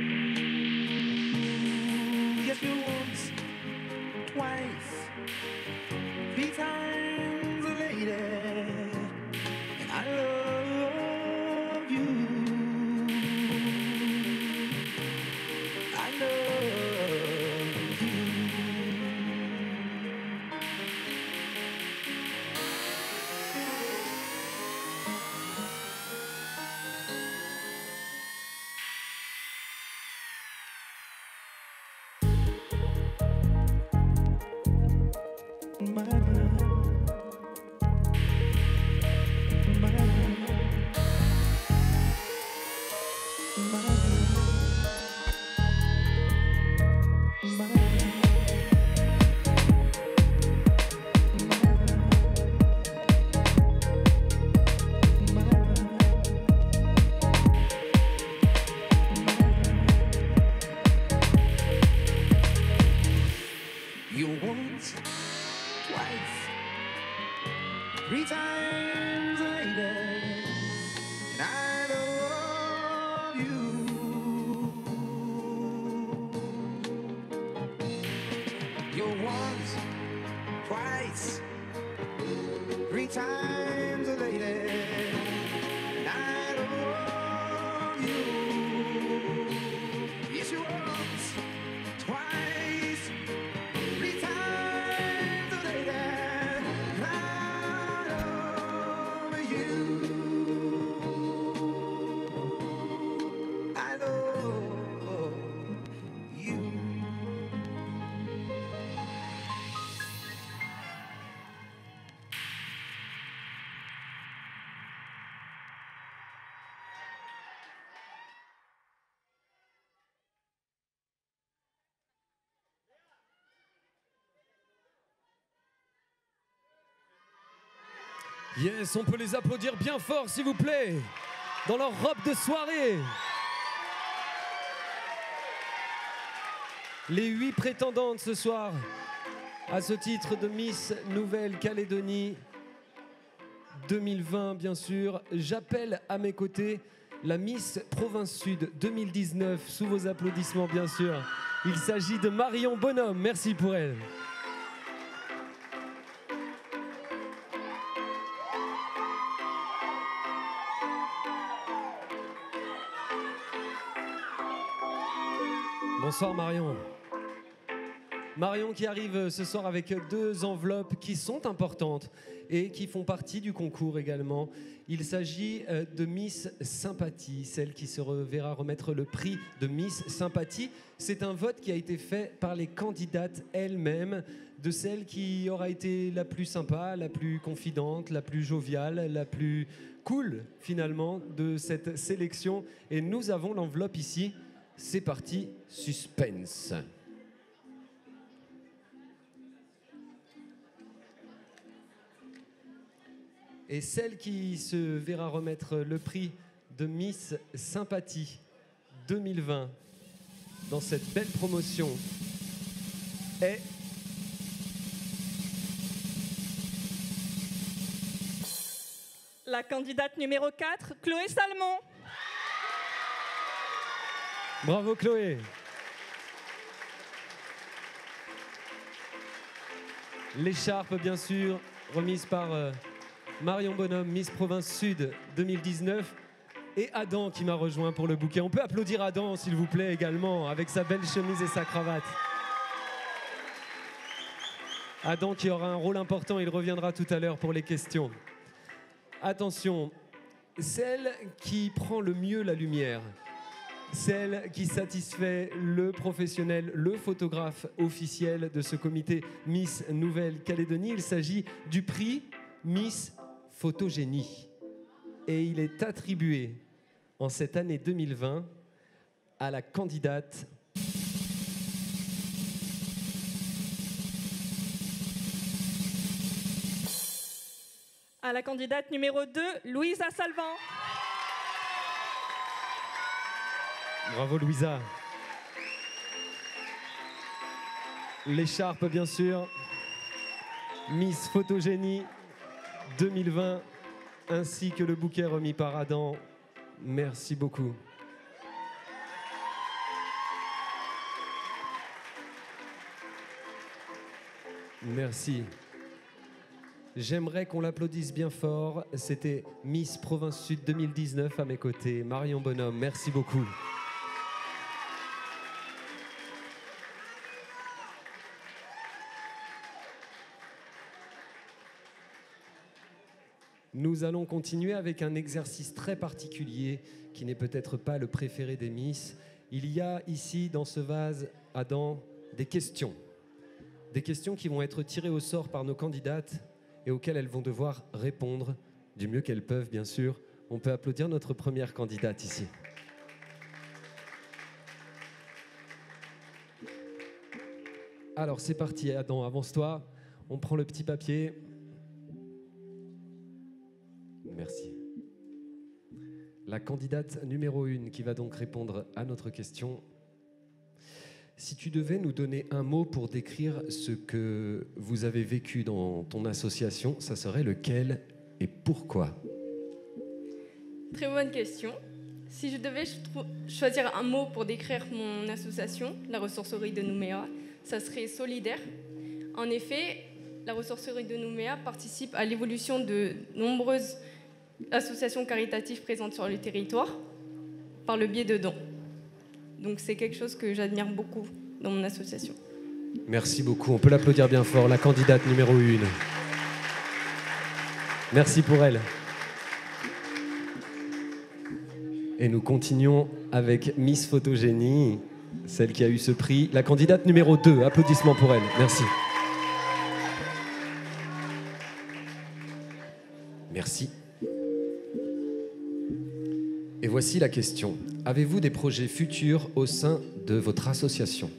Yes, you once, twice, 3 times a lady, and I love you. I love you. You once, twice, 3 times a lady, and I love you. You're once, twice, 3 times a lady, and I love you. Yes, you once, twice, 3 times a lady, and I love you. I love you. Yes, on peut les applaudir bien fort, s'il vous plaît, dans leur robe de soirée. Les 8 prétendantes ce soir à ce titre de Miss Nouvelle-Calédonie. 2020, bien sûr. J'appelle à mes côtés la Miss Province Sud 2019, sous vos applaudissements, bien sûr. Il s'agit de Marion Bonhomme. Merci pour elle. Bonsoir Marion. Marion qui arrive ce soir avec 2 enveloppes qui sont importantes et qui font partie du concours également. Il s'agit de Miss Sympathie, celle qui se verra remettre le prix de Miss Sympathie. C'est un vote qui a été fait par les candidates elles-mêmes, de celle qui aura été la plus sympa, la plus confidente, la plus joviale, la plus cool finalement de cette sélection. Et nous avons l'enveloppe ici. C'est parti, suspense. Et celle qui se verra remettre le prix de Miss Sympathie 2020 dans cette belle promotion est la candidate numéro 4, Chloé Salmon. Bravo Chloé. L'écharpe, bien sûr, remise par Marion Bonhomme, Miss Province Sud 2019. Et Adam qui m'a rejoint pour le bouquet. On peut applaudir Adam, s'il vous plaît, également, avec sa belle chemise et sa cravate. Adam qui aura un rôle important, il reviendra tout à l'heure pour les questions. Attention, celle qui prend le mieux la lumière, celle qui satisfait le professionnel, le photographe officiel de ce comité Miss Nouvelle-Calédonie. Il s'agit du prix Miss Photogénie. Et il est attribué en cette année 2020 à la candidate numéro 2, Louisa Salvan. Bravo Louisa. L'écharpe, bien sûr. Miss Photogénie 2020, ainsi que le bouquet remis par Adam. Merci beaucoup. Merci. J'aimerais qu'on l'applaudisse bien fort. C'était Miss Province Sud 2019 à mes côtés, Marion Bonhomme. Merci beaucoup. Nous allons continuer avec un exercice très particulier qui n'est peut-être pas le préféré des Miss. Il y a ici, dans ce vase, Adam, des questions. Des questions qui vont être tirées au sort par nos candidates et auxquelles elles vont devoir répondre du mieux qu'elles peuvent, bien sûr. On peut applaudir notre première candidate ici. Alors, c'est parti, Adam, avance-toi. On prend le petit papier. Merci. La candidate numéro 1 qui va donc répondre à notre question. Si tu devais nous donner un mot pour décrire ce que vous avez vécu dans ton association, ça serait lequel et pourquoi? Très bonne question. Si je devais choisir un mot pour décrire mon association, la ressourcerie de Nouméa, ça serait solidaire. En effet, la ressourcerie de Nouméa participe à l'évolution de nombreuses associations caritatives présentes sur le territoire par le biais de dons. Donc c'est quelque chose que j'admire beaucoup dans mon association. Merci beaucoup. On peut l'applaudir bien fort, la candidate numéro 1. Merci pour elle. Et nous continuons avec Miss Photogénie, celle qui a eu ce prix. La candidate numéro 2, applaudissements pour elle. Merci. Merci. Et voici la question. Avez-vous des projets futurs au sein de votre association?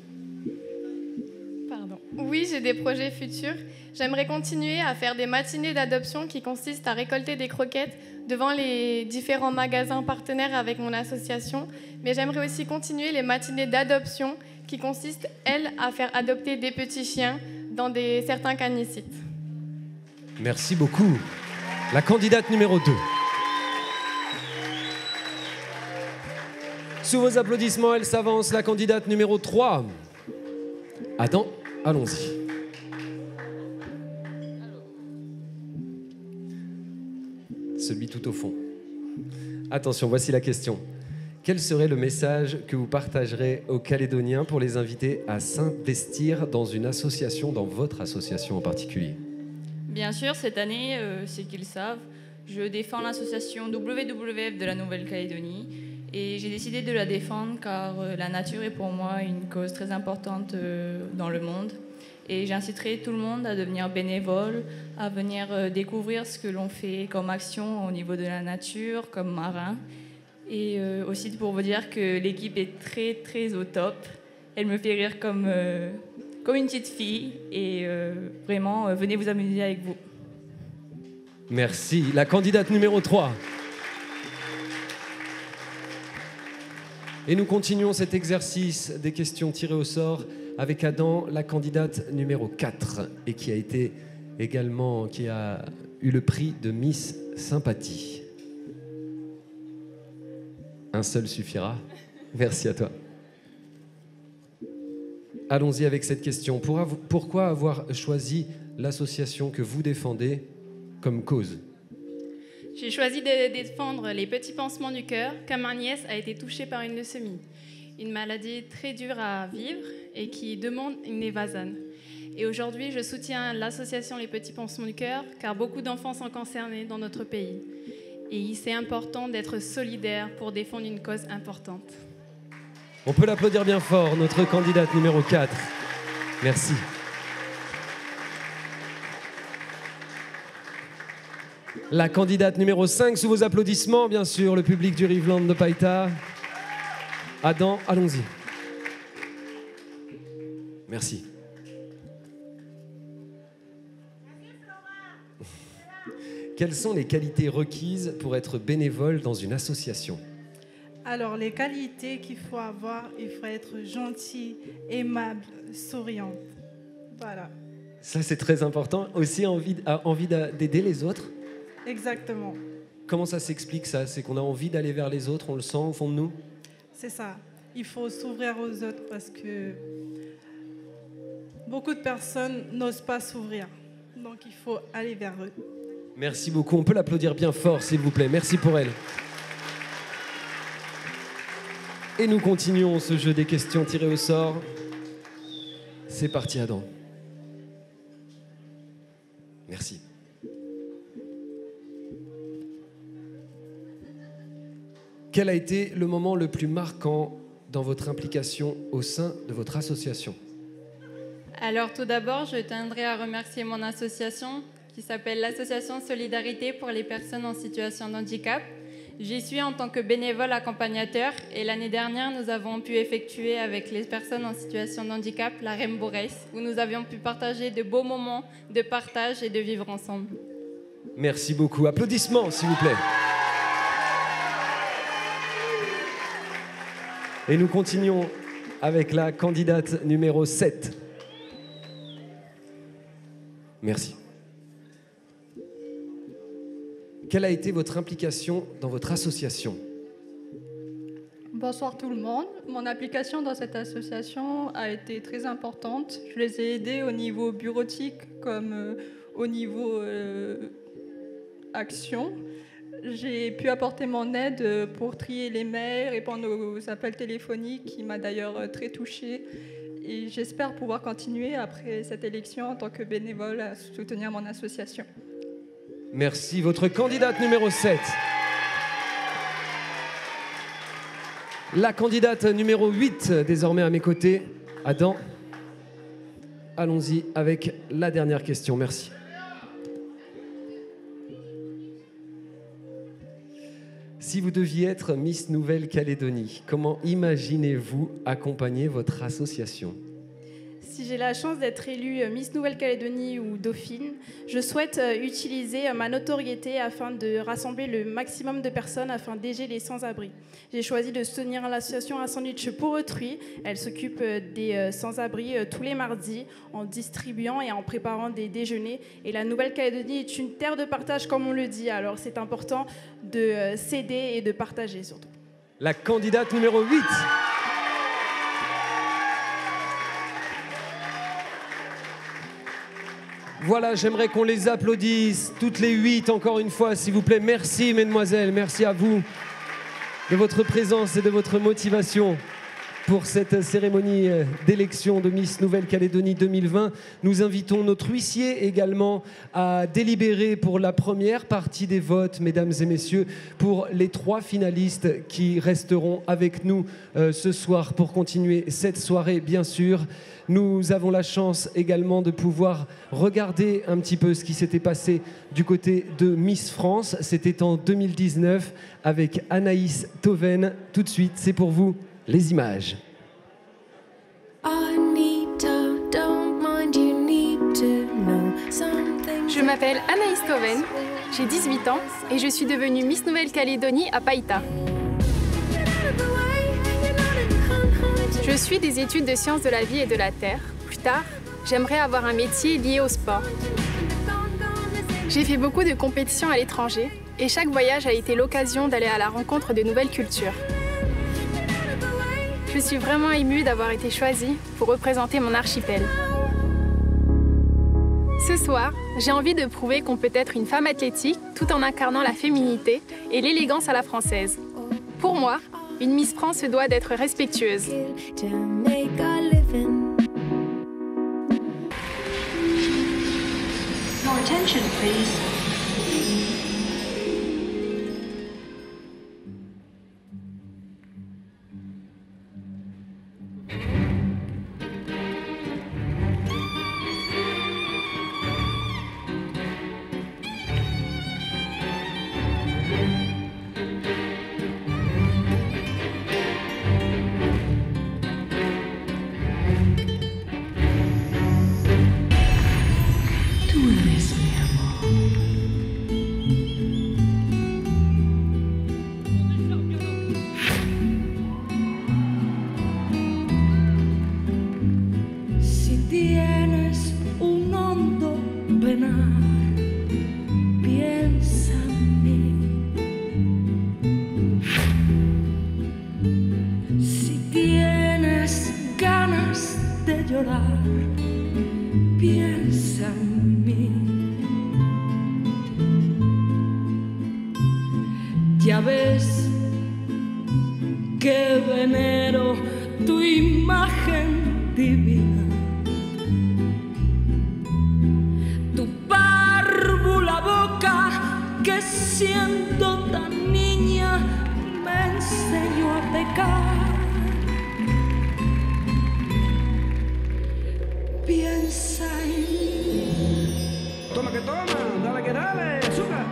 Oui, j'ai des projets futurs. J'aimerais continuer à faire des matinées d'adoption qui consistent à récolter des croquettes devant les différents magasins partenaires avec mon association. Mais j'aimerais aussi continuer les matinées d'adoption qui consistent, elles, à faire adopter des petits chiens dans certains canicites. Merci beaucoup. La candidate numéro 2. Sous vos applaudissements, elle s'avance. La candidate numéro 3. Adam, allons-y. Celui tout au fond. Attention, voici la question. Quel serait le message que vous partagerez aux Calédoniens pour les inviter à s'investir dans une association, dans votre association en particulier? Bien sûr, cette année, c'est qu'ils savent, je défends l'association WWF de la Nouvelle-Calédonie et j'ai décidé de la défendre car la nature est pour moi une cause très importante dans le monde. Et j'inciterai tout le monde à devenir bénévole, à venir découvrir ce que l'on fait comme action au niveau de la nature, comme marin. Et aussi pour vous dire que l'équipe est très très au top. Elle me fait rire comme une petite fille. Et vraiment, venez vous amuser avec vous. Merci. La candidate numéro 3. Et nous continuons cet exercice des questions tirées au sort avec Adam, la candidate numéro 4, et qui a été également, qui a eu le prix de Miss Sympathie. Un seul suffira. Merci à toi. Allons-y avec cette question. Pourquoi avoir choisi l'association que vous défendez comme cause? J'ai choisi de défendre les petits pansements du cœur, car ma nièce a été touchée par une leucémie, une maladie très dure à vivre et qui demande une évasane. Et aujourd'hui, je soutiens l'association Les Petits Pansements du Cœur, car beaucoup d'enfants sont concernés dans notre pays. Et c'est important d'être solidaire pour défendre une cause importante. On peut l'applaudir bien fort, notre candidate numéro 4. Merci. La candidate numéro 5, sous vos applaudissements, bien sûr, le public du Riveland de Païta. Adam, allons-y. Merci. Quelles sont les qualités requises pour être bénévole dans une association? Alors, les qualités qu'il faut avoir, il faut être gentil, aimable, souriant. Voilà. Ça, c'est très important. Aussi, envie d'aider les autres? Exactement. Comment ça s'explique, ça? C'est qu'on a envie d'aller vers les autres, on le sent au fond de nous? C'est ça. Il faut s'ouvrir aux autres parce que beaucoup de personnes n'osent pas s'ouvrir. Donc, il faut aller vers eux. Merci beaucoup. On peut l'applaudir bien fort, s'il vous plaît. Merci pour elle. Et nous continuons ce jeu des questions tirées au sort. C'est parti, Adam. Merci. Quel a été le moment le plus marquant dans votre implication au sein de votre association? Alors tout d'abord, je tiendrai à remercier mon association qui s'appelle l'Association Solidarité pour les personnes en situation de handicap. J'y suis en tant que bénévole accompagnateur et l'année dernière, nous avons pu effectuer avec les personnes en situation de handicap la Rainbow Race où nous avions pu partager de beaux moments de partage et de vivre ensemble. Merci beaucoup. Applaudissements, s'il vous plaît. Et nous continuons avec la candidate numéro 7. Merci. Quelle a été votre implication dans votre association? Bonsoir tout le monde. Mon implication dans cette association a été très importante. Je les ai aidés au niveau bureautique comme au niveau action. J'ai pu apporter mon aide pour trier les mails, répondre aux appels téléphoniques, qui m'a d'ailleurs très touchée. Et j'espère pouvoir continuer après cette élection en tant que bénévole à soutenir mon association. Merci. Votre candidate numéro 7. La candidate numéro 8, désormais à mes côtés, Adam. Allons-y avec la dernière question. Merci. Si vous deviez être Miss Nouvelle-Calédonie, comment imaginez-vous accompagner votre association? Si Si j'ai la chance d'être élue Miss Nouvelle-Calédonie ou Dauphine, je souhaite utiliser ma notoriété afin de rassembler le maximum de personnes afin d'aider les sans-abri. J'ai choisi de soutenir l'association Un Sandwich pour Autrui. Elle s'occupe des sans-abri tous les mardis en distribuant et en préparant des déjeuners. Et la Nouvelle-Calédonie est une terre de partage, comme on le dit. Alors c'est important de s'aider et de partager surtout. La candidate numéro 8. Voilà, j'aimerais qu'on les applaudisse, toutes les 8, encore une fois, s'il vous plaît. Merci, mesdemoiselles, merci à vous de votre présence et de votre motivation pour cette cérémonie d'élection de Miss Nouvelle-Calédonie 2020. Nous invitons notre huissier également à délibérer pour la première partie des votes, mesdames et messieurs, pour les 3 finalistes qui resteront avec nous ce soir pour continuer cette soirée, bien sûr. Nous avons la chance également de pouvoir regarder un petit peu ce qui s'était passé du côté de Miss France. C'était en 2019 avec Anaïs Toven. Tout de suite, c'est pour vous les images. Je m'appelle Anaïs Toven, j'ai 18 ans et je suis devenue Miss Nouvelle-Calédonie à Païta. Je suis des études de sciences de la vie et de la terre. Plus tard, j'aimerais avoir un métier lié au sport. J'ai fait beaucoup de compétitions à l'étranger et chaque voyage a été l'occasion d'aller à la rencontre de nouvelles cultures. Je suis vraiment émue d'avoir été choisie pour représenter mon archipel. Ce soir, j'ai envie de prouver qu'on peut être une femme athlétique tout en incarnant la féminité et l'élégance à la française. Pour moi, une Miss France doit d'être respectueuse. More attention, please. Piensa en mí. Ya ves que venero tu imagen divina, tu párvula boca que siendo tan niña me enseñó a pecar. Piensa en mí. Toma que toma, dale que dale, azúcar.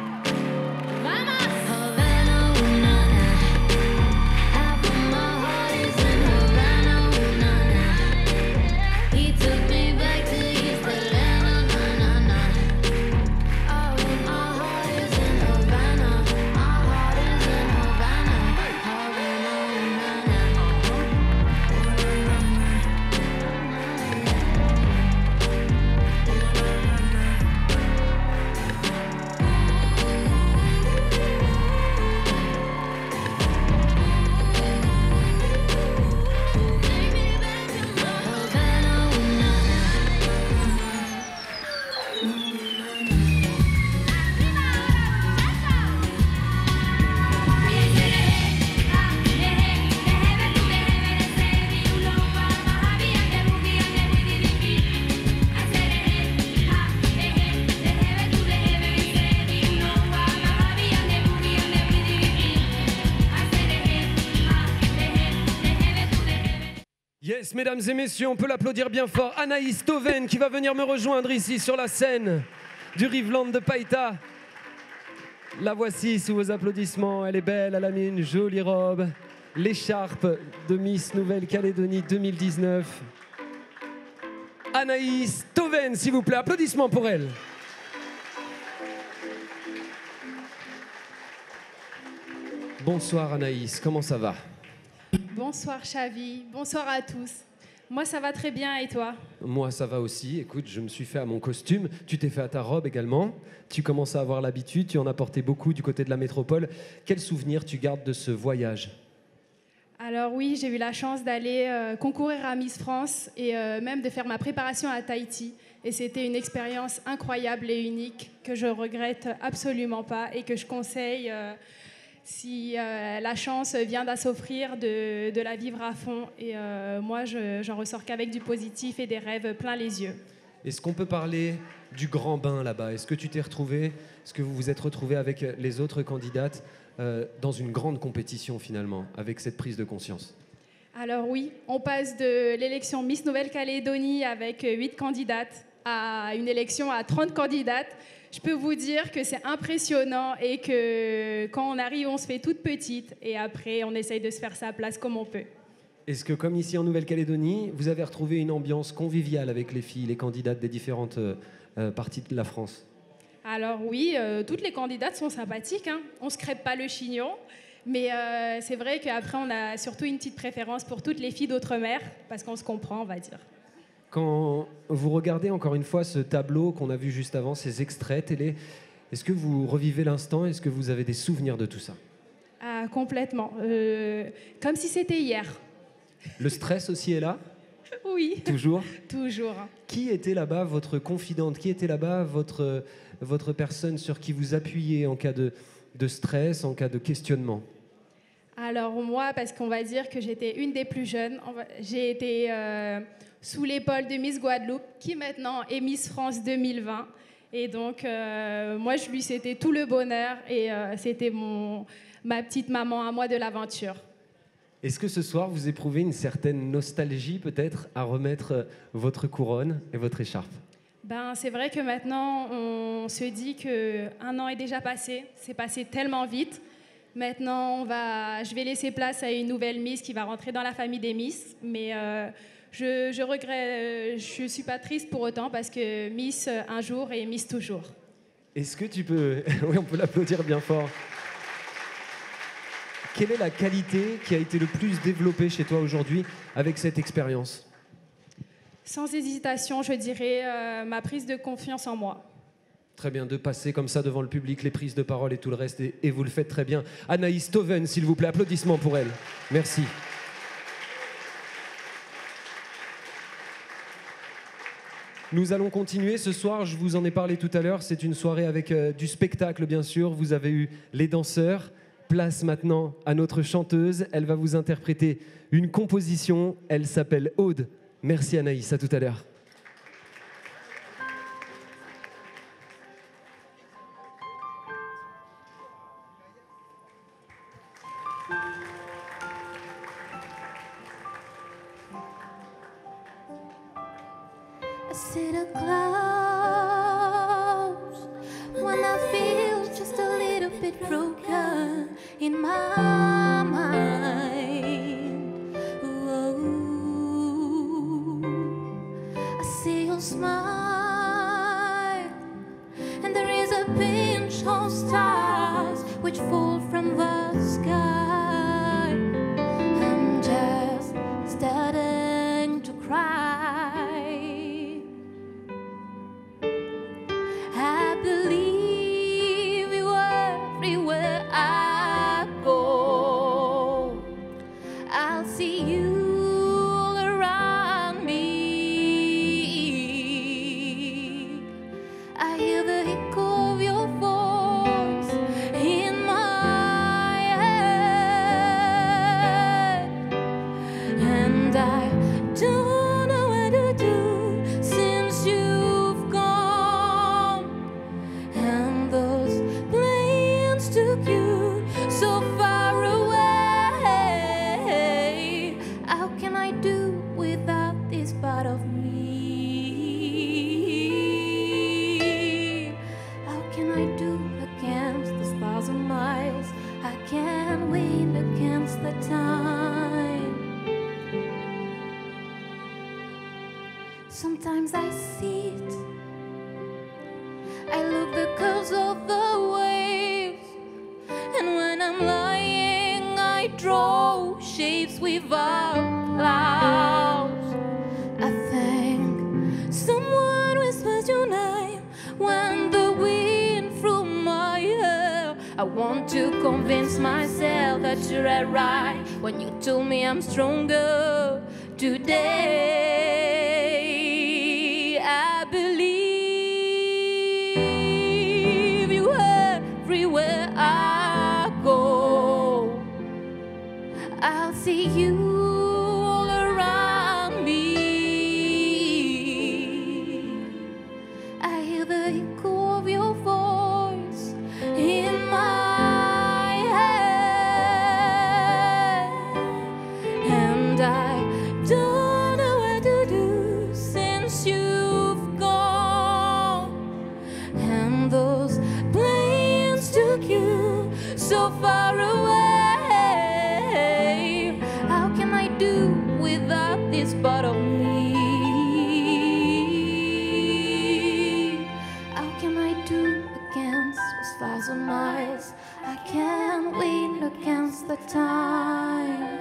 Yes, mesdames et messieurs, on peut l'applaudir bien fort. Anaïs Toven qui va venir me rejoindre ici sur la scène du Riveland de Païta. La voici sous vos applaudissements. Elle est belle, elle a mis une jolie robe. L'écharpe de Miss Nouvelle-Calédonie 2019. Anaïs Toven, s'il vous plaît. Applaudissements pour elle. Bonsoir Anaïs, comment ça va? Bonsoir Xavi, bonsoir à tous. Moi ça va très bien et toi? Moi ça va aussi, écoute, je me suis fait à mon costume, tu t'es fait à ta robe également, tu commences à avoir l'habitude, tu en as porté beaucoup du côté de la métropole. Quel souvenir tu gardes de ce voyage? Alors oui, j'ai eu la chance d'aller concourir à Miss France et même de faire ma préparation à Tahiti. Et c'était une expérience incroyable et unique que je regrette absolument pas et que je conseille si la chance vient à s'offrir de la vivre à fond. Et moi, j'en ressors qu'avec du positif et des rêves plein les yeux. Est-ce qu'on peut parler du grand bain là-bas? Est-ce que tu t'es retrouvée, est-ce que vous vous êtes retrouvée avec les autres candidates dans une grande compétition finalement, avec cette prise de conscience? Alors oui, on passe de l'élection Miss Nouvelle-Calédonie avec 8 candidates à une élection à 30 candidates. Je peux vous dire que c'est impressionnant et que quand on arrive, on se fait toute petite et après, on essaye de se faire sa place comme on peut. Est-ce que, comme ici en Nouvelle-Calédonie, vous avez retrouvé une ambiance conviviale avec les filles, les candidates des différentes parties de la France? Alors oui, toutes les candidates sont sympathiques, hein. On ne se crêpe pas le chignon, mais c'est vrai qu'après, on a surtout une petite préférence pour toutes les filles d'outre-mer, parce qu'on se comprend, on va dire. Quand vous regardez encore une fois ce tableau qu'on a vu juste avant, ces extraits télé, est-ce que vous revivez l'instant? Est-ce que vous avez des souvenirs de tout ça? Ah, complètement. Comme si c'était hier. Le stress aussi est là? Oui. Toujours? Toujours. Qui était là-bas votre confidente? Qui était là-bas votre personne sur qui vous appuyez en cas de stress, en cas de questionnement? Alors moi, parce qu'on va dire que j'étais une des plus jeunes, j'ai été sous l'épaule de Miss Guadeloupe, qui maintenant est Miss France 2020. Et donc, moi, c'était tout le bonheur et c'était ma petite maman à moi de l'aventure. Est-ce que ce soir, vous éprouvez une certaine nostalgie peut-être à remettre votre couronne et votre écharpe? C'est vrai que maintenant, on se dit qu'un an est déjà passé. C'est passé tellement vite. Maintenant, je vais laisser place à une nouvelle Miss qui va rentrer dans la famille des Miss. Mais je regrette, je ne suis pas triste pour autant parce que Miss un jour et Miss toujours. Est-ce que tu peux... Oui, on peut l'applaudir bien fort. Quelle est la qualité qui a été le plus développée chez toi aujourd'hui avec cette expérience? Sans hésitation, je dirais ma prise de confiance en moi. Très bien, de passer comme ça devant le public, les prises de parole et tout le reste, et vous le faites très bien. Anaïs Toven, s'il vous plaît, applaudissements pour elle. Merci. Nous allons continuer ce soir, je vous en ai parlé tout à l'heure, c'est une soirée avec du spectacle bien sûr, vous avez eu les danseurs. Place maintenant à notre chanteuse, elle va vous interpréter une composition, elle s'appelle Aude. Merci Anaïs, à tout à l'heure. I see the clouds when I feel just a little bit broken in my mind. Whoa. I see your smile, and there is a pinch of stars which fall from the sky. I'm just starting to cry. I believe you everywhere I go. I'll see you all around me. I hear the echo of your voice in my head, and I don't know what to do since you've gone. And those planes took you so far away. How can I do without this part of me? How can I do against the 1,000 miles? I can't win against the time. Sometimes I sit, I look the curves of the waves, and when I'm lying, I draw shapes without clouds. I think someone whispers your name when the wind through my hair. I want to convince myself that you're right when you told me I'm stronger today. I believe you everywhere I go. I'll see you all around me. I hear the echo of your voice in my head, and I don't know what to do since you've gone, and those planes took you so far away. How can I do without this part of me? How can I do against those thousand miles? I can't win against the time.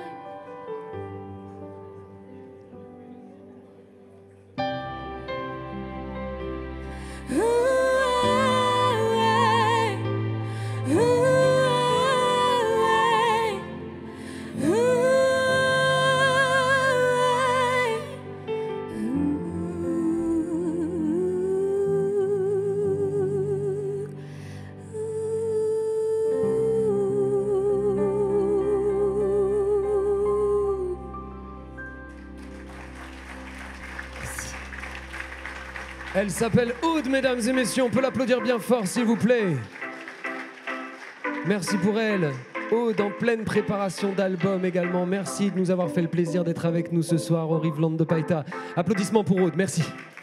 Elle s'appelle Aude, mesdames et messieurs. On peut l'applaudir bien fort, s'il vous plaît. Merci pour elle. Aude, en pleine préparation d'album également. Merci de nous avoir fait le plaisir d'être avec nous ce soir au Riveland de Païta. Applaudissements pour Aude, merci.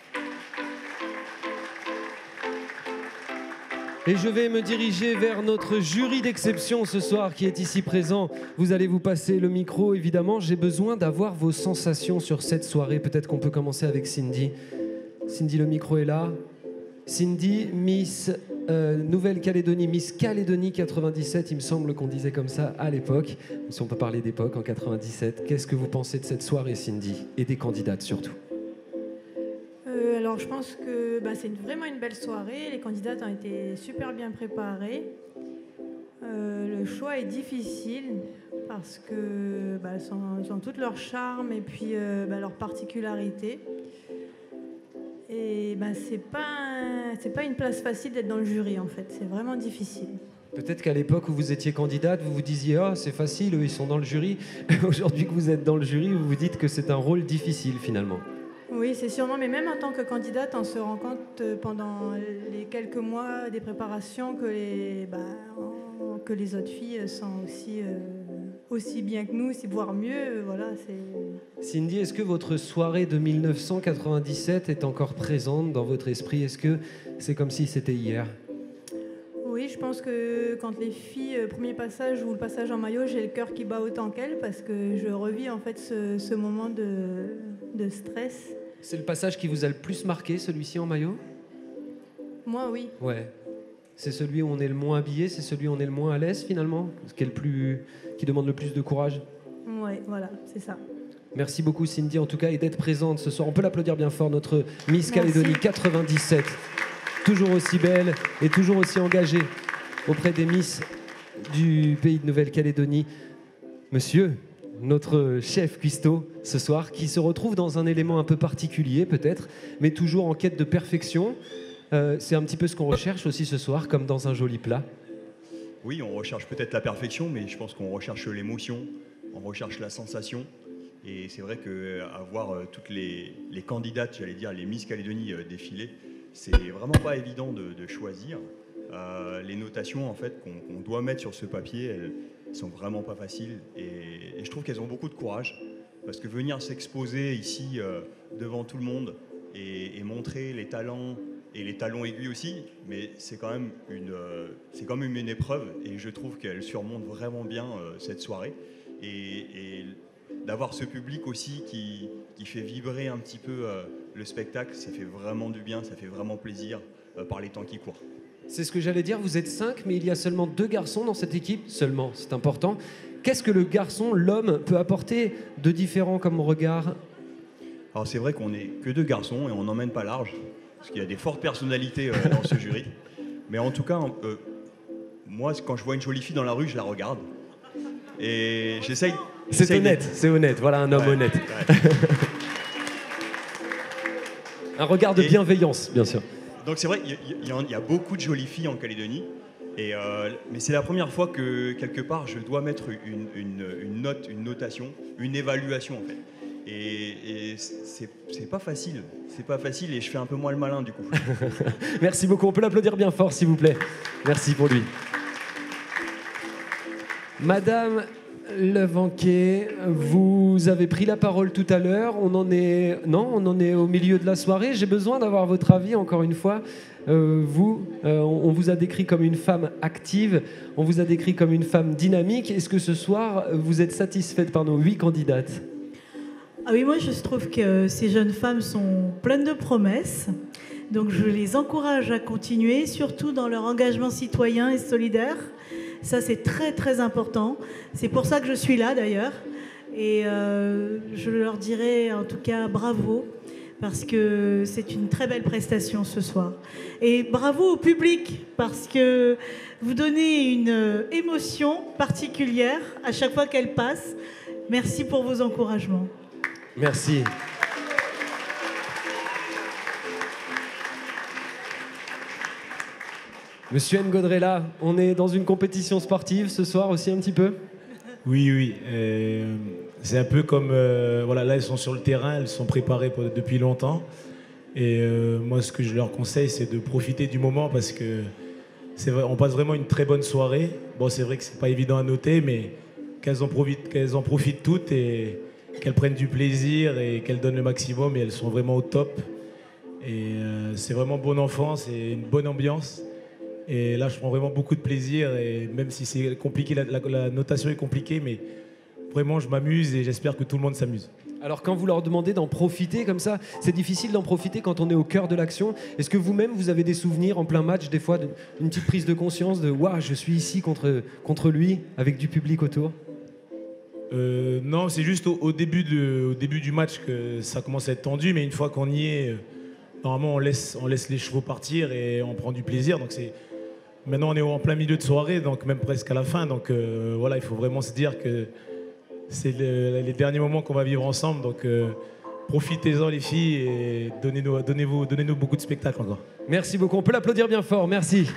Et je vais me diriger vers notre jury d'exception ce soir qui est ici présent. Vous allez vous passer le micro, évidemment. J'ai besoin d'avoir vos sensations sur cette soirée. Peut-être qu'on peut commencer avec Cindy. Cindy, le micro est là. Cindy, Miss Nouvelle-Calédonie, Miss Calédonie 97, il me semble qu'on disait comme ça à l'époque. Si on peut parler d'époque, en 97. Qu'est-ce que vous pensez de cette soirée, Cindy? Et des candidates surtout? Alors je pense que c'est vraiment une belle soirée. Les candidates ont été super bien préparées. Le choix est difficile parce que elles ont toutes leur charme et puis leur particularité. Et c'est pas une place facile d'être dans le jury en fait. C'est vraiment difficile. Peut-être qu'à l'époque où vous étiez candidate, vous vous disiez « Ah, c'est facile, eux, ils sont dans le jury ». Aujourd'hui que vous êtes dans le jury, vous vous dites que c'est un rôle difficile finalement. Oui, c'est sûrement, mais même en tant que candidate, on se rend compte pendant les quelques mois des préparations que les autres filles sont aussi bien que nous, voire mieux. Voilà, Cindy, est-ce que votre soirée de 1997 est encore présente dans votre esprit? Est-ce que c'est comme si c'était hier? Oui, je pense que quand les filles, premier passage ou le passage en maillot, j'ai le cœur qui bat autant qu'elles parce que je revis en fait ce moment de stress. C'est le passage qui vous a le plus marqué, celui-ci en maillot? Moi, oui. Ouais. C'est celui où on est le moins habillé, c'est celui où on est le moins à l'aise finalement, qui demande le plus de courage. Ouais, voilà, c'est ça. Merci beaucoup Cindy en tout cas et d'être présente ce soir. On peut l'applaudir bien fort, notre Miss Calédonie 97. Toujours aussi belle et toujours aussi engagée auprès des Miss du pays de Nouvelle-Calédonie. Monsieur, notre chef cuistot ce soir, qui se retrouve dans un élément un peu particulier peut-être, mais toujours en quête de perfection. C'est un petit peu ce qu'on recherche aussi ce soir, comme dans un joli plat. Oui, on recherche peut-être la perfection, mais je pense qu'on recherche l'émotion, on recherche la sensation. Et c'est vrai qu'avoir toutes les candidates, j'allais dire les Miss Calédonie défiler, c'est vraiment pas évident de choisir. Les notations en fait qu'on doit mettre sur ce papier, elles sont vraiment pas faciles. Et je trouve qu'elles ont beaucoup de courage, parce que venir s'exposer ici devant tout le monde et montrer les talents, et les talons aiguilles aussi, mais c'est quand même une épreuve, et je trouve qu'elle surmonte vraiment bien cette soirée. Et d'avoir ce public aussi qui fait vibrer un petit peu le spectacle, ça fait vraiment du bien, ça fait vraiment plaisir par les temps qui courent. C'est ce que j'allais dire, vous êtes 5, mais il y a seulement 2 garçons dans cette équipe, seulement, c'est important. Qu'est-ce que le garçon, l'homme, peut apporter de différent comme regard? Alors c'est vrai qu'on n'est que 2 garçons et on n'emmène pas large, parce qu'il y a des fortes personnalités dans ce jury. Mais en tout cas, moi, quand je vois une jolie fille dans la rue, je la regarde. Et j'essaye... C'est honnête, c'est honnête, voilà un homme honnête. Ouais. Un regard de bienveillance, bien sûr. Donc c'est vrai, il y a beaucoup de jolies filles en Calédonie, mais c'est la première fois que, quelque part, je dois mettre une note, une notation, une évaluation, en fait. Et c'est pas facile, et je fais un peu moins le malin, du coup. Merci beaucoup, on peut l'applaudir bien fort, s'il vous plaît. Merci pour lui. Madame Levanquet, vous avez pris la parole tout à l'heure. On en est au milieu de la soirée. J'ai besoin d'avoir votre avis, encore une fois. On vous a décrit comme une femme active, on vous a décrit comme une femme dynamique. Est-ce que ce soir, vous êtes satisfaite par nos 8 candidates? Ah oui, moi je trouve que ces jeunes femmes sont pleines de promesses. Donc je les encourage à continuer, surtout dans leur engagement citoyen et solidaire. Ça, c'est très, très important. C'est pour ça que je suis là, d'ailleurs. Et je leur dirai, en tout cas, bravo, parce que c'est une très belle prestation ce soir. Et bravo au public, parce que vous donnez une émotion particulière à chaque fois qu'elle passe. Merci pour vos encouragements. Merci. Monsieur Ngodrella, on est dans une compétition sportive ce soir aussi un petit peu? Oui. C'est un peu comme... voilà, là, elles sont sur le terrain, elles sont préparées depuis longtemps. Et moi, ce que je leur conseille, c'est de profiter du moment parce que c'est vrai, on passe vraiment une très bonne soirée. Bon, c'est vrai que c'est pas évident à noter, mais qu'elles en profitent toutes et qu'elles prennent du plaisir et qu'elles donnent le maximum. Et elles sont vraiment au top. Et c'est vraiment bon enfant, c'est une bonne ambiance. Et là, je prends vraiment beaucoup de plaisir, et même si c'est compliqué, la notation est compliquée, mais vraiment, je m'amuse et j'espère que tout le monde s'amuse. Alors, quand vous leur demandez d'en profiter comme ça, c'est difficile d'en profiter quand on est au cœur de l'action. Est-ce que vous-même, vous avez des souvenirs en plein match, des fois, d'une petite prise de conscience de « Waouh, je suis ici contre lui, avec du public autour » Non, c'est juste au début du match que ça commence à être tendu, mais une fois qu'on y est, normalement, on laisse les chevaux partir et on prend du plaisir. Donc maintenant, on est en plein milieu de soirée, donc même presque à la fin. Donc voilà, il faut vraiment se dire que c'est les derniers moments qu'on va vivre ensemble. Donc profitez-en, les filles, et donnez-nous beaucoup de spectacles encore. Merci beaucoup. On peut l'applaudir bien fort. Merci.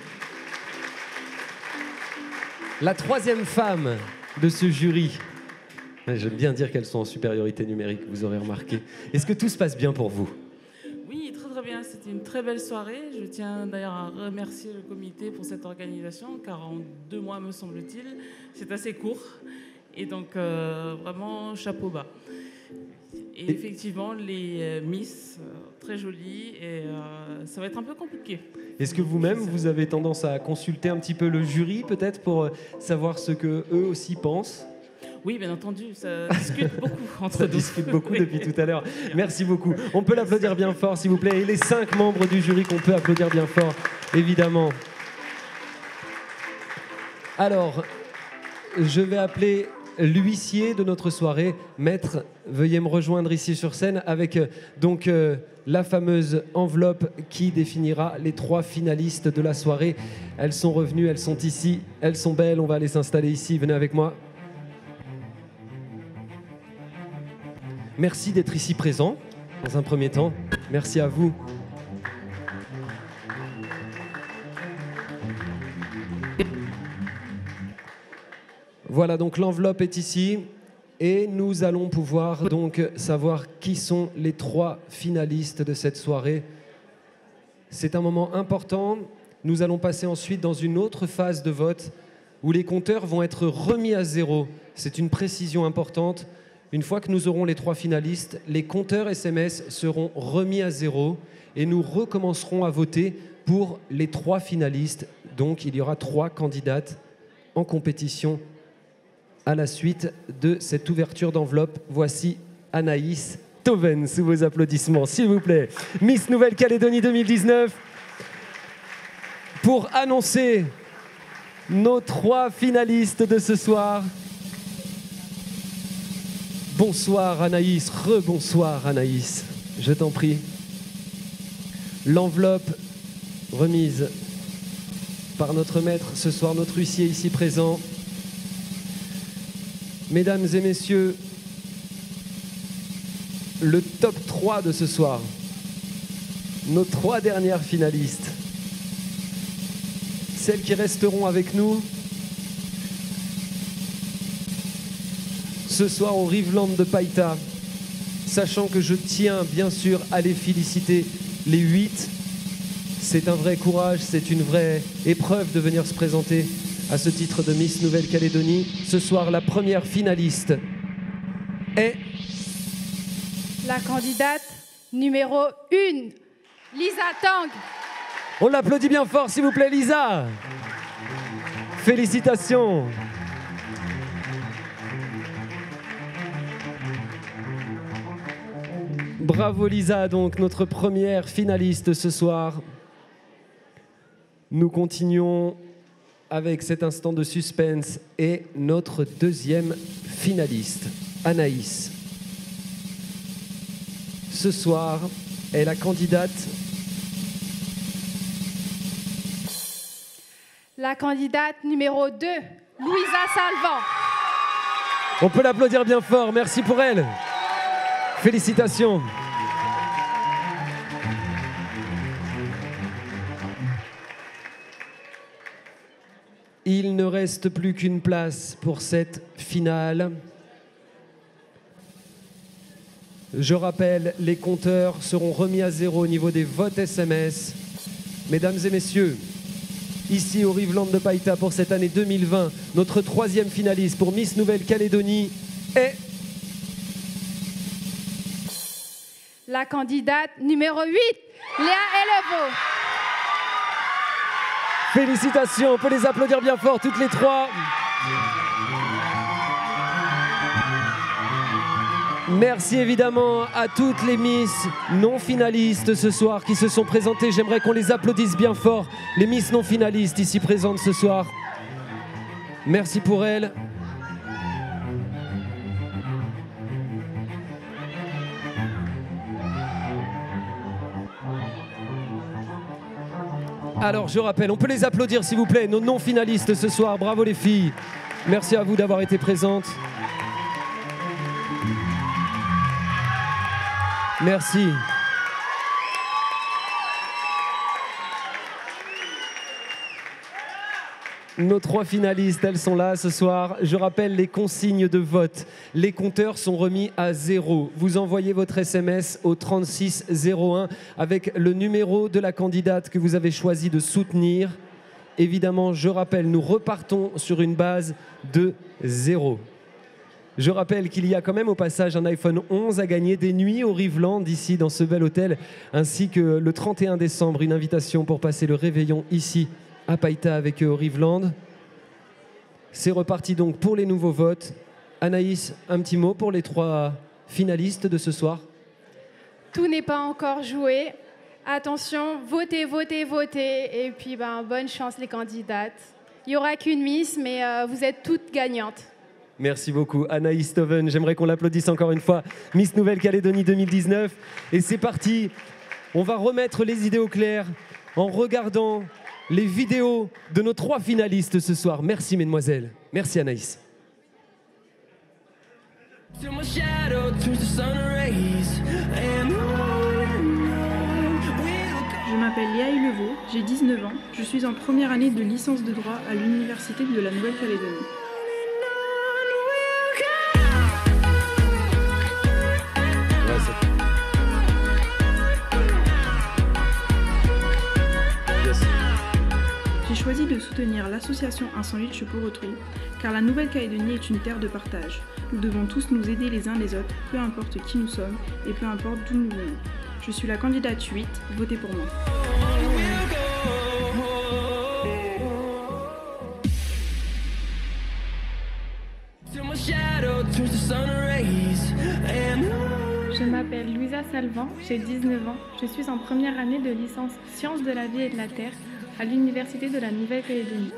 La 3e femme de ce jury. J'aime bien dire qu'elles sont en supériorité numérique, vous aurez remarqué. Est-ce que tout se passe bien pour vous? Oui, très bien. C'était une très belle soirée. Je tiens d'ailleurs à remercier le comité pour cette organisation, car en 2 mois, me semble-t-il, c'est assez court. Et donc, vraiment, chapeau bas. Et effectivement, les Miss, très jolies, et ça va être un peu compliqué. Est-ce que vous-même, vous avez tendance à consulter un petit peu le jury, peut-être, pour savoir ce qu'eux aussi pensent? Oui, bien entendu, ça discute beaucoup entre nous. Ça discute beaucoup depuis tout à l'heure. Merci beaucoup. On peut l'applaudir bien fort, s'il vous plaît. Et les 5 membres du jury qu'on peut applaudir bien fort, évidemment. Alors, je vais appeler l'huissier de notre soirée. Maître, veuillez me rejoindre ici sur scène avec donc la fameuse enveloppe qui définira les 3 finalistes de la soirée. Elles sont revenues, elles sont ici, elles sont belles. On va aller s'installer ici. Venez avec moi. Merci d'être ici présent, dans un premier temps. Merci à vous. Voilà, donc l'enveloppe est ici. Et nous allons pouvoir donc savoir qui sont les 3 finalistes de cette soirée. C'est un moment important. Nous allons passer ensuite dans une autre phase de vote où les compteurs vont être remis à 0. C'est une précision importante. Une fois que nous aurons les 3 finalistes, les compteurs SMS seront remis à 0 et nous recommencerons à voter pour les 3 finalistes. Donc il y aura 3 candidates en compétition à la suite de cette ouverture d'enveloppe. Voici Anaïs. Stoven sous vos applaudissements, s'il vous plaît. Miss Nouvelle-Calédonie 2019. Pour annoncer nos 3 finalistes de ce soir. Bonsoir Anaïs, rebonsoir Anaïs, je t'en prie. L'enveloppe remise par notre maître ce soir, notre huissier ici présent. Mesdames et messieurs, le top 3 de ce soir, nos 3 dernières finalistes, celles qui resteront avec nous ce soir au Riveland de Païta, sachant que je tiens bien sûr à les féliciter les 8. C'est un vrai courage, c'est une vraie épreuve de venir se présenter à ce titre de Miss Nouvelle-Calédonie. Ce soir, la première finaliste est la candidate numéro 1, Lisa Tang. On l'applaudit bien fort, s'il vous plaît, Lisa. Félicitations. Bravo Lisa, donc notre première finaliste ce soir. Nous continuons avec cet instant de suspense et notre deuxième finaliste, Anaïs. Ce soir est la candidate. La candidate numéro 2, Louisa Salvant. On peut l'applaudir bien fort, merci pour elle. Félicitations. Il ne reste plus qu'une place pour cette finale. Je rappelle, les compteurs seront remis à 0 au niveau des votes SMS. Mesdames et messieurs, ici au Riveland de Païta pour cette année 2020, notre 3e finaliste pour Miss Nouvelle-Calédonie est la candidate numéro 8, Léa Elevo. Félicitations, on peut les applaudir bien fort, toutes les 3. Merci évidemment à toutes les Miss non finalistes ce soir qui se sont présentées. J'aimerais qu'on les applaudisse bien fort, les Miss non finalistes ici présentes ce soir. Merci pour elles. Alors je rappelle, on peut les applaudir s'il vous plaît, nos non-finalistes ce soir. Bravo les filles. Merci à vous d'avoir été présentes. Merci. Nos 3 finalistes, elles sont là ce soir. Je rappelle les consignes de vote. Les compteurs sont remis à 0. Vous envoyez votre SMS au 3601 avec le numéro de la candidate que vous avez choisi de soutenir. Évidemment, je rappelle, nous repartons sur une base de 0. Je rappelle qu'il y a quand même au passage un iPhone 11 à gagner, des nuits au Riveland ici dans ce bel hôtel, ainsi que le 31 décembre, une invitation pour passer le réveillon ici à Païta avec eux au Riveland. C'est reparti donc pour les nouveaux votes. Anaïs, un petit mot pour les 3 finalistes de ce soir. Tout n'est pas encore joué. Attention, votez, votez, votez. Et puis bonne chance les candidates. Il n'y aura qu'une Miss, mais vous êtes toutes gagnantes. Merci beaucoup Anaïs Stoven. J'aimerais qu'on l'applaudisse encore une fois. Miss Nouvelle-Calédonie 2019. Et c'est parti. On va remettre les idées au clair en regardant les vidéos de nos 3 finalistes ce soir. Merci mesdemoiselles. Merci Anaïs. Je m'appelle Léa Elevo, j'ai 19 ans, je suis en première année de licence de droit à l'Université de la Nouvelle-Calédonie. J'ai choisi de soutenir l'association Un sandwich pour autrui, car la Nouvelle-Calédonie est une terre de partage. Nous devons tous nous aider les uns les autres, peu importe qui nous sommes et peu importe d'où nous venons. Je suis la candidate 8, votez pour moi. Je m'appelle Louisa Salvan, j'ai 19 ans. Je suis en première année de licence Sciences de la vie et de la terre à l'Université de la Nouvelle-Calédonie.